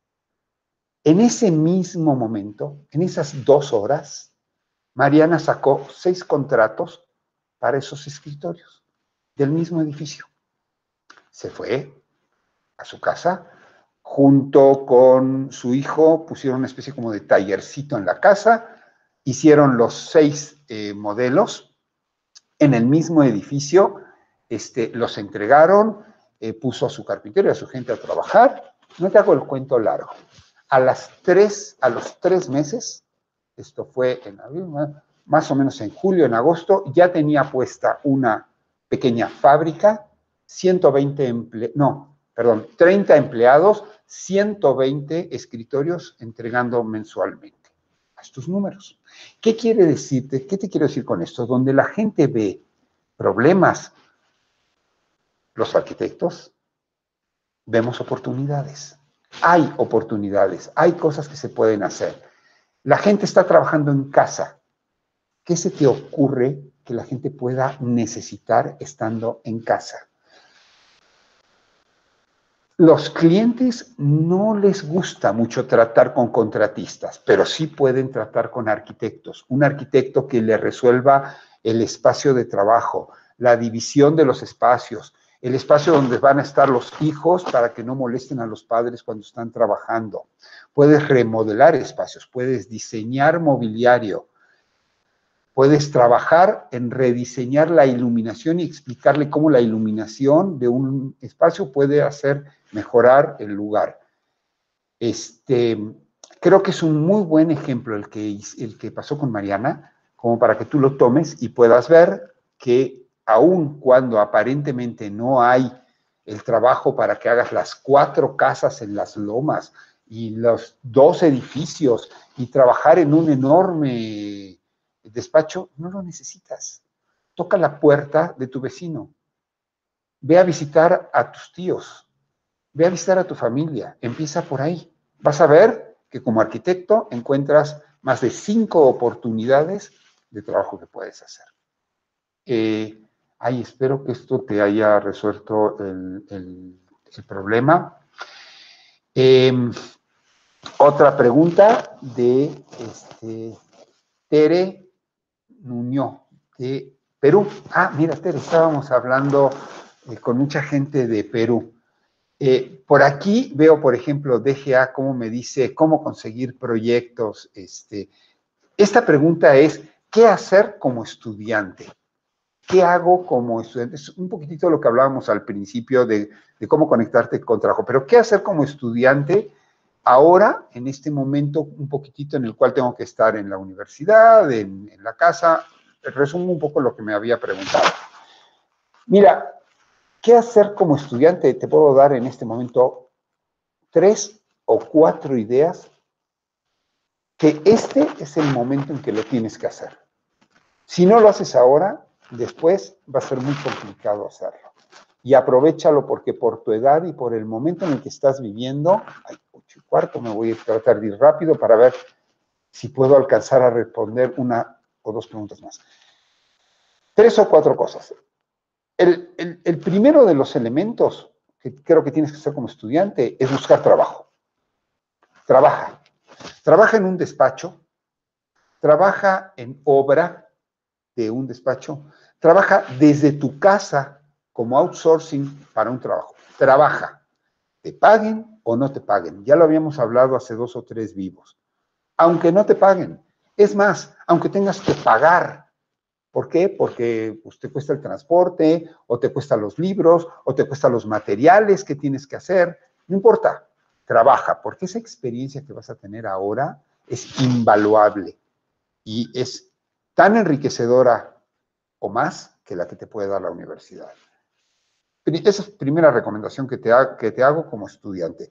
en ese mismo momento, en esas dos horas, Mariana sacó seis contratos para esos escritorios del mismo edificio. Se fue a su casa, junto con su hijo, pusieron una especie como de tallercito en la casa, hicieron los seis eh, modelos en el mismo edificio, este, los entregaron, eh, puso a su carpintero y a su gente a trabajar. No te hago el cuento largo. A las tres, a los tres meses, esto fue en abril, más o menos en julio, en agosto, ya tenía puesta una pequeña fábrica, ciento veinte empleados, no, perdón, treinta empleados, ciento veinte escritorios entregando mensualmente. Haz tus números. ¿Qué quiere decirte? ¿Qué te quiero decir con esto? Donde la gente ve problemas, los arquitectos, vemos oportunidades. Hay oportunidades, hay cosas que se pueden hacer. La gente está trabajando en casa. ¿Qué se te ocurre que la gente pueda necesitar estando en casa? Los clientes no les gusta mucho tratar con contratistas, pero sí pueden tratar con arquitectos. Un arquitecto que le resuelva el espacio de trabajo, la división de los espacios, el espacio donde van a estar los hijos para que no molesten a los padres cuando están trabajando. Puedes remodelar espacios, puedes diseñar mobiliario, puedes trabajar en rediseñar la iluminación y explicarle cómo la iluminación de un espacio puede hacer mejorar el lugar. Este, creo que es un muy buen ejemplo el que, el que pasó con Mariana, como para que tú lo tomes y puedas ver que aun cuando aparentemente no hay el trabajo para que hagas las cuatro casas en las lomas y los dos edificios y trabajar en un enorme despacho, no lo necesitas. Toca la puerta de tu vecino. Ve a visitar a tus tíos. Ve a visitar a tu familia. Empieza por ahí. Vas a ver que como arquitecto encuentras más de cinco oportunidades de trabajo que puedes hacer. Eh, ay, espero que esto te haya resuelto el, el, el problema. Eh, otra pregunta de este, Tere Nuño, de Perú. Ah, mira, Tere, estábamos hablando eh, con mucha gente de Perú. Eh, por aquí veo, por ejemplo, D G A, cómo me dice cómo conseguir proyectos. Este, esta pregunta es, ¿qué hacer como estudiante? ¿Qué hago como estudiante? Es un poquitito lo que hablábamos al principio de, de cómo conectarte con trabajo, pero ¿qué hacer como estudiante ahora, en este momento, un poquitito en el cual tengo que estar en la universidad, en, en la casa? Resumo un poco lo que me había preguntado. Mira, ¿Qué hacer como estudiante? Te puedo dar en este momento tres o cuatro ideas que este es el momento en que lo tienes que hacer. Si no lo haces ahora, después va a ser muy complicado hacerlo. Y aprovéchalo porque por tu edad y por el momento en el que estás viviendo, ay, ocho y cuarto, me voy a tratar de ir rápido para ver si puedo alcanzar a responder una o dos preguntas más. Tres o cuatro cosas. El, el, el primero de los elementos que creo que tienes que hacer como estudiante es buscar trabajo. Trabaja. Trabaja en un despacho, trabaja en obra de un despacho, trabaja desde tu casa como outsourcing para un trabajo. Trabaja. Te paguen o no te paguen. Ya lo habíamos hablado hace dos o tres vivos. Aunque no te paguen. Es más, aunque tengas que pagar. ¿Por qué? Porque pues, te cuesta el transporte, o te cuesta los libros, o te cuesta los materiales que tienes que hacer. No importa, trabaja, porque esa experiencia que vas a tener ahora es invaluable y es tan enriquecedora o más que la que te puede dar la universidad. Esa es la primera recomendación que te, ha, que te hago como estudiante.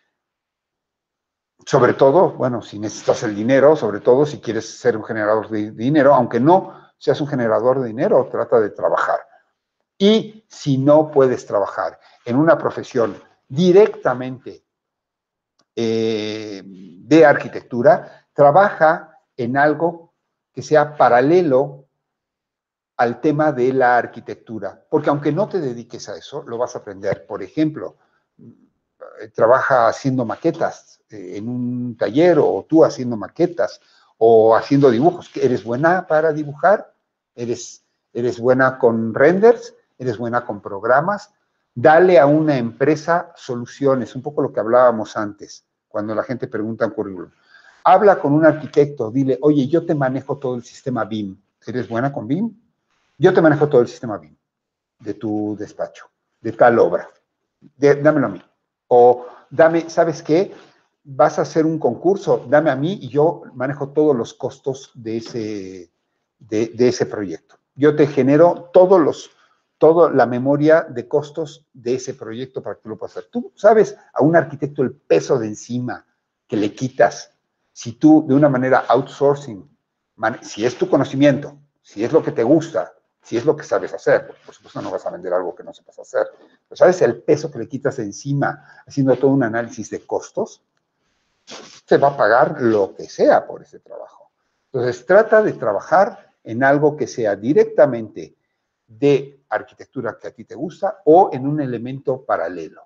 Sobre todo, bueno, si necesitas el dinero, sobre todo si quieres ser un generador de dinero, aunque no seas un generador de dinero, trata de trabajar. Y si no puedes trabajar en una profesión directamente eh, de arquitectura, trabaja en algo que sea paralelo al tema de la arquitectura, porque aunque no te dediques a eso, lo vas a aprender. Por ejemplo, trabaja haciendo maquetas eh, en un taller, o tú haciendo maquetas, o haciendo dibujos. ¿Eres buena para dibujar? ¿Eres, eres buena con renders? ¿Eres buena con programas? Dale a una empresa soluciones, un poco lo que hablábamos antes, cuando la gente pregunta en currículum. Habla con un arquitecto, dile, oye, yo te manejo todo el sistema B I M. ¿Eres buena con B I M? Yo te manejo todo el sistema B I M de tu despacho, de tal obra. De, dámelo a mí. O dame, ¿sabes qué? Vas a hacer un concurso, dame a mí y yo manejo todos los costos de ese, de, de ese proyecto. Yo te genero todos los, toda la memoria de costos de ese proyecto para que tú lo puedas hacer. Tú sabes a un arquitecto el peso de encima que le quitas si tú de una manera outsourcing, man, si es tu conocimiento, si es lo que te gusta, si es lo que sabes hacer, porque por supuesto no vas a vender algo que no sepas hacer, pero sabes el peso que le quitas de encima haciendo todo un análisis de costos, te va a pagar lo que sea por ese trabajo. Entonces trata de trabajar en algo que sea directamente de arquitectura que a ti te gusta o en un elemento paralelo.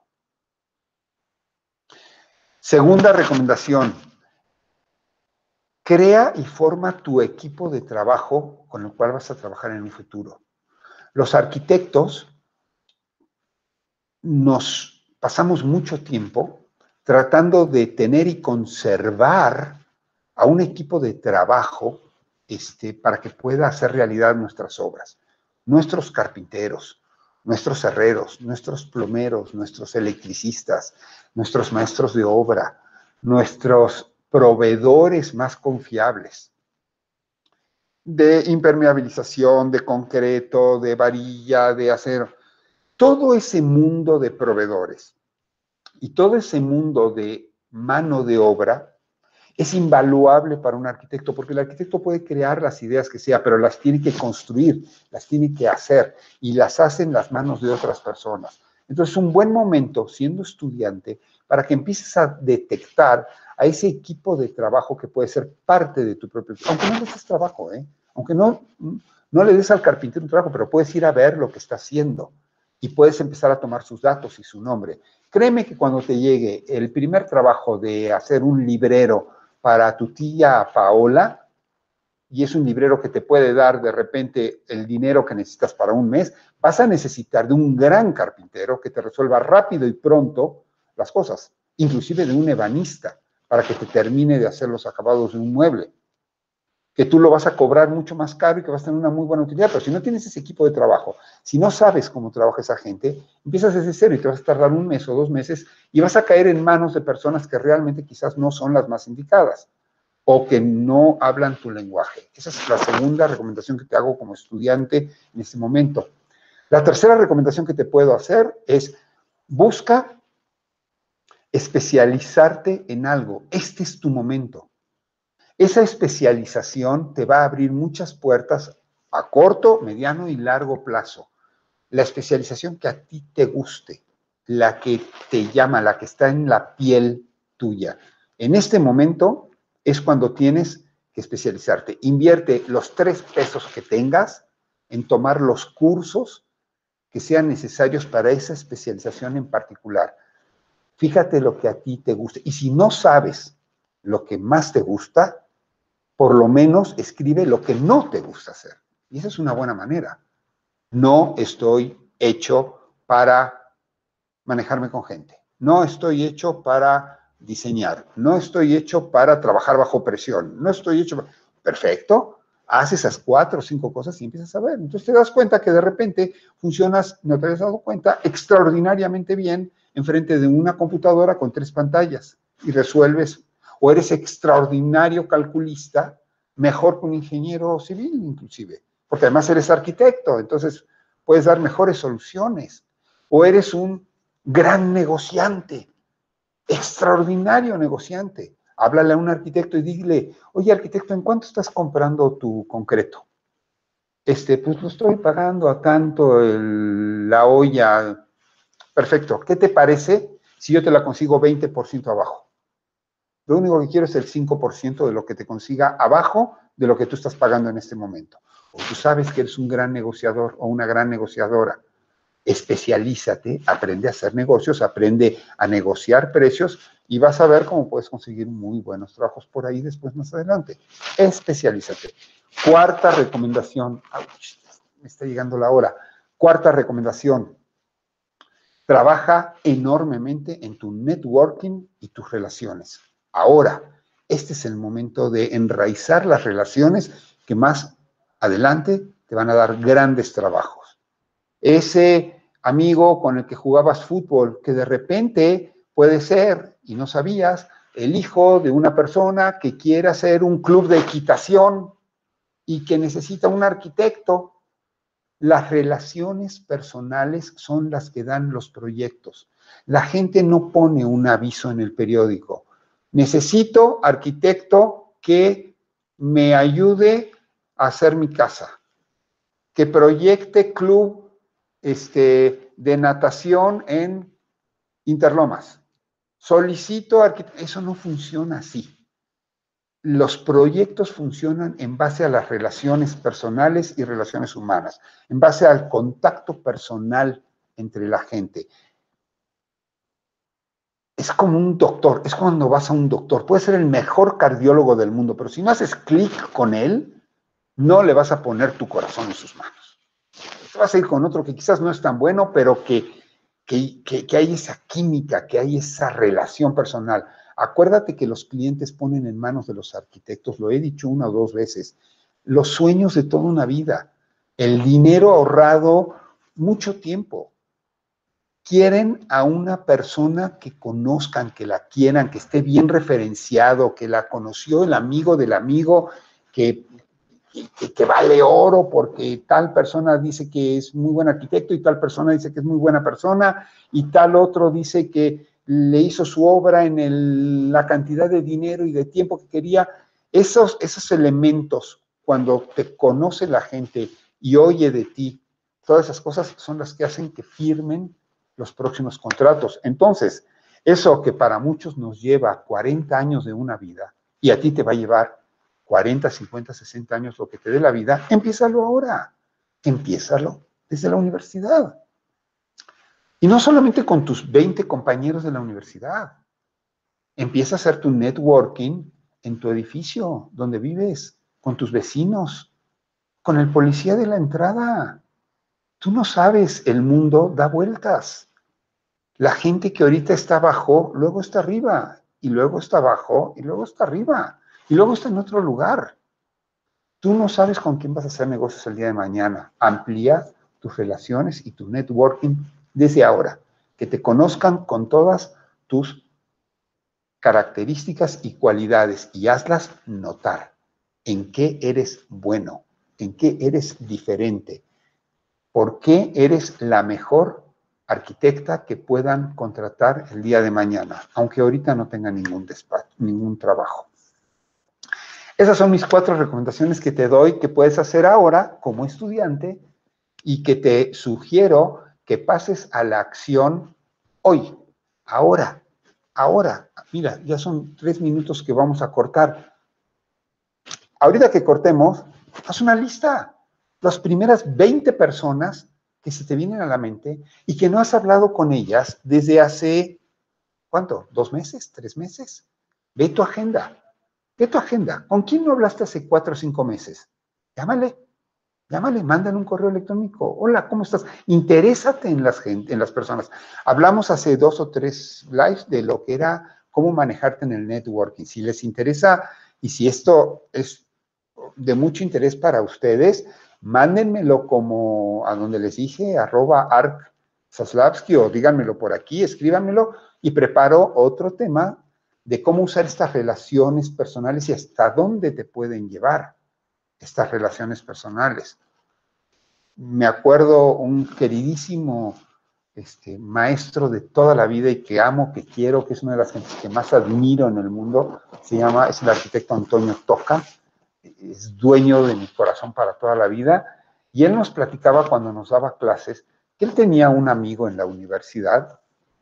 Segunda recomendación, crea y forma tu equipo de trabajo con el cual vas a trabajar en un futuro. Los arquitectos nos pasamos mucho tiempo tratando de tener y conservar a un equipo de trabajo este, para que pueda hacer realidad nuestras obras. Nuestros carpinteros, nuestros herreros, nuestros plomeros, nuestros electricistas, nuestros maestros de obra, nuestros proveedores más confiables de impermeabilización, de concreto, de varilla, de acero. Todo ese mundo de proveedores y todo ese mundo de mano de obra es invaluable para un arquitecto, porque el arquitecto puede crear las ideas que sea, pero las tiene que construir, las tiene que hacer, y las hace en las manos de otras personas. Entonces, es un buen momento, siendo estudiante, para que empieces a detectar a ese equipo de trabajo que puede ser parte de tu propio, aunque no le des trabajo, ¿eh? Aunque no, no le des al carpintero un trabajo, pero puedes ir a ver lo que está haciendo y puedes empezar a tomar sus datos y su nombre. Créeme que cuando te llegue el primer trabajo de hacer un librero para tu tía Paola, y es un librero que te puede dar de repente el dinero que necesitas para un mes, vas a necesitar de un gran carpintero que te resuelva rápido y pronto las cosas, inclusive de un ebanista, para que te termine de hacer los acabados de un mueble, que tú lo vas a cobrar mucho más caro y que vas a tener una muy buena utilidad. Pero si no tienes ese equipo de trabajo, si no sabes cómo trabaja esa gente, empiezas desde cero y te vas a tardar un mes o dos meses y vas a caer en manos de personas que realmente quizás no son las más indicadas o que no hablan tu lenguaje. Esa es la segunda recomendación que te hago como estudiante en este momento. La tercera recomendación que te puedo hacer es busca especializarte en algo. Este es tu momento. Esa especialización te va a abrir muchas puertas a corto, mediano y largo plazo. La especialización que a ti te guste, la que te llama, la que está en la piel tuya. En este momento es cuando tienes que especializarte. Invierte los tres pesos que tengas en tomar los cursos que sean necesarios para esa especialización en particular. Fíjate lo que a ti te gusta. Y si no sabes lo que más te gusta, por lo menos escribe lo que no te gusta hacer. Y esa es una buena manera. No estoy hecho para manejarme con gente. No estoy hecho para diseñar. No estoy hecho para trabajar bajo presión. No estoy hecho para... Perfecto. Haz esas cuatro o cinco cosas y empiezas a ver. Entonces te das cuenta que de repente funcionas, no te habías dado cuenta, extraordinariamente bien enfrente de una computadora con tres pantallas y resuelves, o eres extraordinario calculista, mejor que un ingeniero civil inclusive, porque además eres arquitecto, entonces puedes dar mejores soluciones, o eres un gran negociante, extraordinario negociante. Háblale a un arquitecto y dile, oye arquitecto, ¿en cuánto estás comprando tu concreto? Este, pues lo estoy pagando a tanto el, la olla. Perfecto, ¿qué te parece si yo te la consigo veinte por ciento abajo? Lo único que quiero es el cinco por ciento de lo que te consiga abajo de lo que tú estás pagando en este momento. O tú sabes que eres un gran negociador o una gran negociadora. Especialízate, aprende a hacer negocios, aprende a negociar precios y vas a ver cómo puedes conseguir muy buenos trabajos por ahí después más adelante. Especialízate. Cuarta recomendación. Ouch, me está llegando la hora. Cuarta recomendación. Trabaja enormemente en tu networking y tus relaciones. Ahora, este es el momento de enraizar las relaciones que más adelante te van a dar grandes trabajos. Ese amigo con el que jugabas fútbol, que de repente puede ser, y no sabías, el hijo de una persona que quiere hacer un club de equitación y que necesita un arquitecto. Las relaciones personales son las que dan los proyectos. La gente no pone un aviso en el periódico. Necesito arquitecto que me ayude a hacer mi casa, que proyecte club este, de natación en Interlomas. Solicito arquitecto. Eso no funciona así. Los proyectos funcionan en base a las relaciones personales y relaciones humanas, en base al contacto personal entre la gente. Es como un doctor, es cuando vas a un doctor. Puede ser el mejor cardiólogo del mundo, pero si no haces clic con él, no le vas a poner tu corazón en sus manos. Te vas a ir con otro que quizás no es tan bueno, pero que, que, que, que hay esa química, que hay esa relación personal. Acuérdate que los clientes ponen en manos de los arquitectos, lo he dicho una o dos veces, los sueños de toda una vida, el dinero ahorrado mucho tiempo. Quieren a una persona que conozcan, que la quieran, que esté bien referenciado, que la conoció el amigo del amigo, que, que, que vale oro porque tal persona dice que es muy buen arquitecto y tal persona dice que es muy buena persona y tal otro dice que le hizo su obra en el, la cantidad de dinero y de tiempo que quería. Esos, esos elementos, cuando te conoce la gente y oye de ti, todas esas cosas son las que hacen que firmen los próximos contratos. Entonces, eso que para muchos nos lleva cuarenta años de una vida y a ti te va a llevar cuarenta, cincuenta, sesenta años, lo que te dé la vida, empiézalo ahora. Empiézalo desde la universidad. Y no solamente con tus veinte compañeros de la universidad. Empieza a hacer tu networking en tu edificio, donde vives, con tus vecinos, con el policía de la entrada. Tú no sabes, el mundo da vueltas. La gente que ahorita está abajo, luego está arriba, y luego está abajo, y luego está arriba, y luego está en otro lugar. Tú no sabes con quién vas a hacer negocios el día de mañana. Amplía tus relaciones y tu networking desde ahora. Que te conozcan con todas tus características y cualidades y hazlas notar. En qué eres bueno, en qué eres diferente. ¿Por qué eres la mejor arquitecta que puedan contratar el día de mañana, aunque ahorita no tenga ningún despacho, ningún trabajo? Esas son mis cuatro recomendaciones que te doy, que puedes hacer ahora como estudiante y que te sugiero que pases a la acción hoy, ahora, ahora. Mira, ya son tres minutos que vamos a cortar. Ahorita que cortemos, haz una lista. Las primeras veinte personas que se te vienen a la mente y que no has hablado con ellas desde hace, ¿cuánto? ¿Dos meses? ¿Tres meses? Ve tu agenda. Ve tu agenda. ¿Con quién no hablaste hace cuatro o cinco meses? Llámale. Llámale, mándale un correo electrónico. Hola, ¿cómo estás? Interésate en las, gente, en las personas. Hablamos hace dos o tres lives de lo que era cómo manejarte en el networking. Si les interesa y si esto es de mucho interés para ustedes, mándenmelo como a donde les dije, arroba arc Zaslavsky, o díganmelo por aquí, escríbanmelo y preparo otro tema de cómo usar estas relaciones personales y hasta dónde te pueden llevar estas relaciones personales. Me acuerdo un queridísimo este, maestro de toda la vida y que amo, que quiero, que es una de las gentes que más admiro en el mundo, se llama, es el arquitecto Antonio Toca, es dueño de mi corazón para toda la vida, y él nos platicaba cuando nos daba clases que él tenía un amigo en la universidad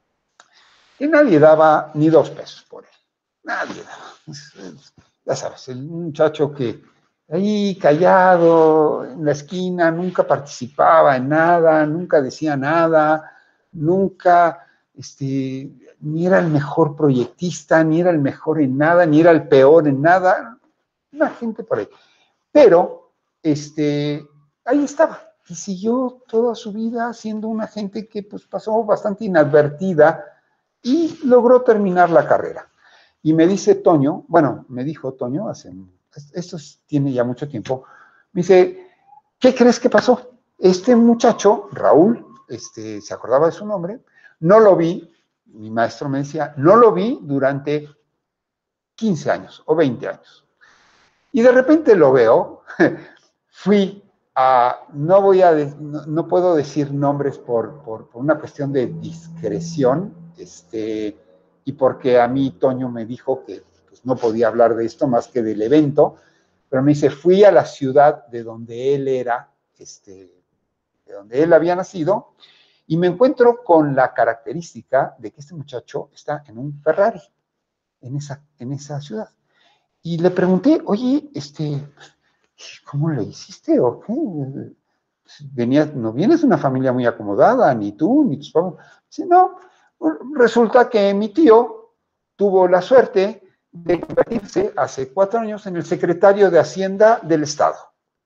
y nadie daba ni dos pesos por él, nadie daba. Ya sabes, el muchacho que ahí callado en la esquina, nunca participaba en nada, nunca decía nada, nunca, este, ni era el mejor proyectista, ni era el mejor en nada, ni era el peor en nada, una gente por ahí. Pero, este, ahí estaba, y siguió toda su vida siendo una gente que pues pasó bastante inadvertida y logró terminar la carrera. Y me dice Toño, bueno, me dijo Toño, hace, esto tiene ya mucho tiempo, me dice, ¿qué crees que pasó? Este muchacho, Raúl, este, se acordaba de su nombre, no lo vi, mi maestro me decía, no lo vi durante quince años o veinte años. Y de repente lo veo, fui a, no voy a, no, no puedo decir nombres por, por, por una cuestión de discreción, este, y porque a mí Toño me dijo que pues, no podía hablar de esto más que del evento, pero me dice, fui a la ciudad de donde él era, este, de donde él había nacido, y me encuentro con la característica de que este muchacho está en un Ferrari, en esa, en esa ciudad. Y le pregunté, oye, este, ¿cómo lo hiciste o qué? Venías, no vienes de una familia muy acomodada, ni tú, ni tus papás. Dice, no, resulta que mi tío tuvo la suerte de convertirse hace cuatro años en el secretario de Hacienda del Estado.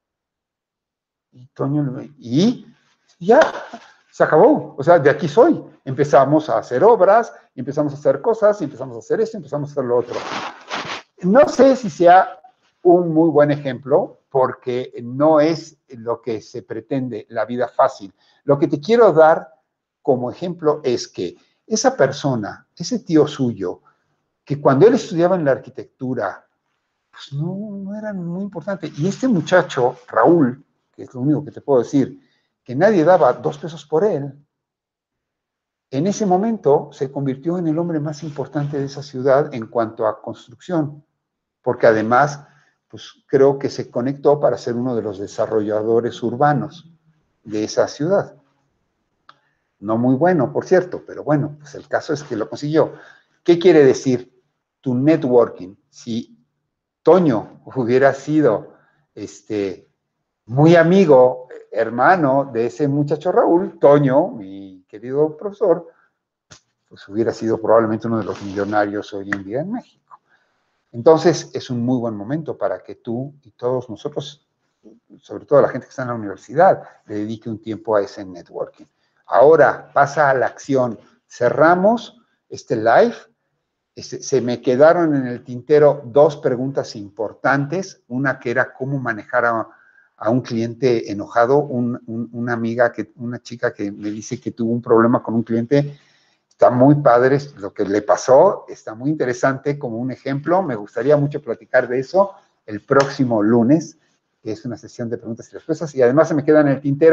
Y Toño, y ya, se acabó. O sea, de aquí soy. Empezamos a hacer obras, empezamos a hacer cosas, empezamos a hacer esto, empezamos a hacer lo otro. No sé si sea un muy buen ejemplo, porque no es lo que se pretende, la vida fácil. Lo que te quiero dar como ejemplo es que esa persona, ese tío suyo, que cuando él estudiaba en la arquitectura, pues no, no era muy importante. Y este muchacho, Raúl, que es lo único que te puedo decir, que nadie daba dos pesos por él, en ese momento se convirtió en el hombre más importante de esa ciudad en cuanto a construcción, porque además, pues creo que se conectó para ser uno de los desarrolladores urbanos de esa ciudad. No muy bueno, por cierto, pero bueno, pues el caso es que lo consiguió. ¿Qué quiere decir tu networking? Si Toño hubiera sido este, muy amigo, hermano de ese muchacho Raúl, Toño, mi querido profesor, pues hubiera sido probablemente uno de los millonarios hoy en día en México. Entonces, es un muy buen momento para que tú y todos nosotros, sobre todo la gente que está en la universidad, le dedique un tiempo a ese networking. Ahora, pasa a la acción. Cerramos este live. Este, se me quedaron en el tintero dos preguntas importantes. Una que era cómo manejar a, a un cliente enojado. Un, un, una amiga, que, una chica que me dice que tuvo un problema con un cliente. Está muy padre lo que le pasó, está muy interesante como un ejemplo. Me gustaría mucho platicar de eso el próximo lunes, que es una sesión de preguntas y respuestas. Y además se me queda en el tintero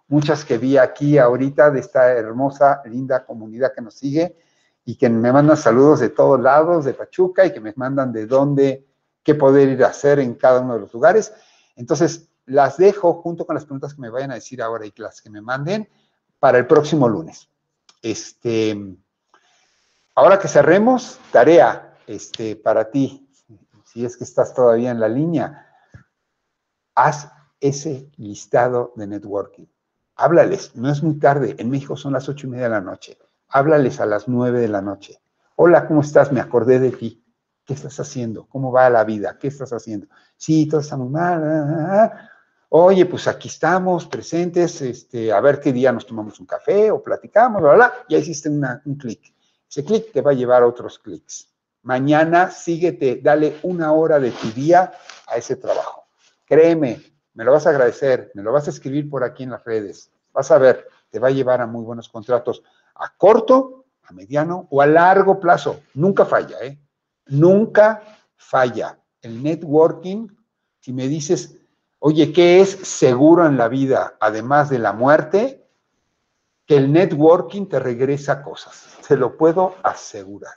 muchas que vi aquí ahorita de esta hermosa, linda comunidad que nos sigue y que me mandan saludos de todos lados, de Pachuca, y que me mandan de dónde, qué poder ir a hacer en cada uno de los lugares. Entonces, las dejo junto con las preguntas que me vayan a decir ahora y las que me manden para el próximo lunes. Este, ahora que cerremos, tarea este, para ti, si es que estás todavía en la línea, haz ese listado de networking. Háblales, no es muy tarde, en México son las ocho y media de la noche. Háblales a las nueve de la noche. Hola, ¿cómo estás? Me acordé de ti. ¿Qué estás haciendo? ¿Cómo va la vida? ¿Qué estás haciendo? Sí, todo está muy mal. Oye, pues aquí estamos, presentes, este, a ver qué día nos tomamos un café o platicamos, bla, bla, ya hiciste una, un clic. Ese clic te va a llevar a otros clics. Mañana síguete, dale una hora de tu día a ese trabajo. Créeme, me lo vas a agradecer, me lo vas a escribir por aquí en las redes. Vas a ver, te va a llevar a muy buenos contratos a corto, a mediano o a largo plazo. Nunca falla, ¿eh? Nunca falla. El networking, si me dices, oye, ¿qué es seguro en la vida, además de la muerte? Que el networking te regresa cosas. Te lo puedo asegurar.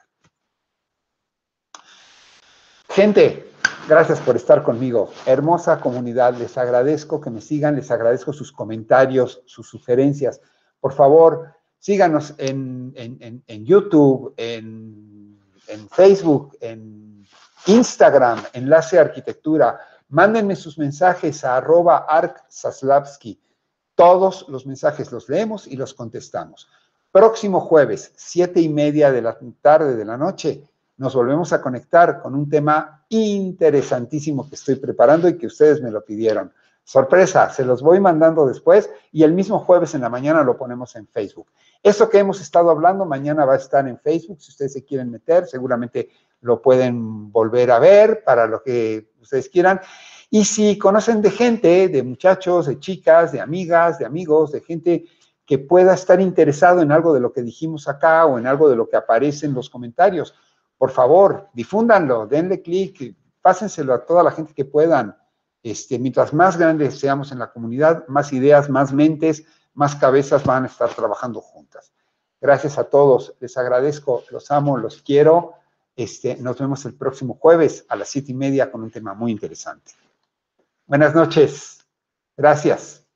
Gente, gracias por estar conmigo. Hermosa comunidad, les agradezco que me sigan, les agradezco sus comentarios, sus sugerencias. Por favor, síganos en, en, en, en YouTube, en, en Facebook, en Instagram, Enlace Arquitectura. Mándenme sus mensajes a arroba arcsaslavsky. Todos los mensajes los leemos y los contestamos. Próximo jueves, siete y media de la tarde de la noche, nos volvemos a conectar con un tema interesantísimo que estoy preparando y que ustedes me lo pidieron. Sorpresa, se los voy mandando después y el mismo jueves en la mañana lo ponemos en Facebook. Esto que hemos estado hablando mañana va a estar en Facebook, si ustedes se quieren meter, seguramente lo pueden volver a ver para lo que ustedes quieran. Y si conocen de gente, de muchachos, de chicas, de amigas, de amigos, de gente que pueda estar interesado en algo de lo que dijimos acá o en algo de lo que aparece en los comentarios, por favor, difúndanlo, denle clic, pásenselo a toda la gente que puedan. Este, mientras más grandes seamos en la comunidad, más ideas, más mentes, más cabezas van a estar trabajando juntas. Gracias a todos, les agradezco, los amo, los quiero. Este, nos vemos el próximo jueves a las siete y media con un tema muy interesante. Buenas noches. Gracias.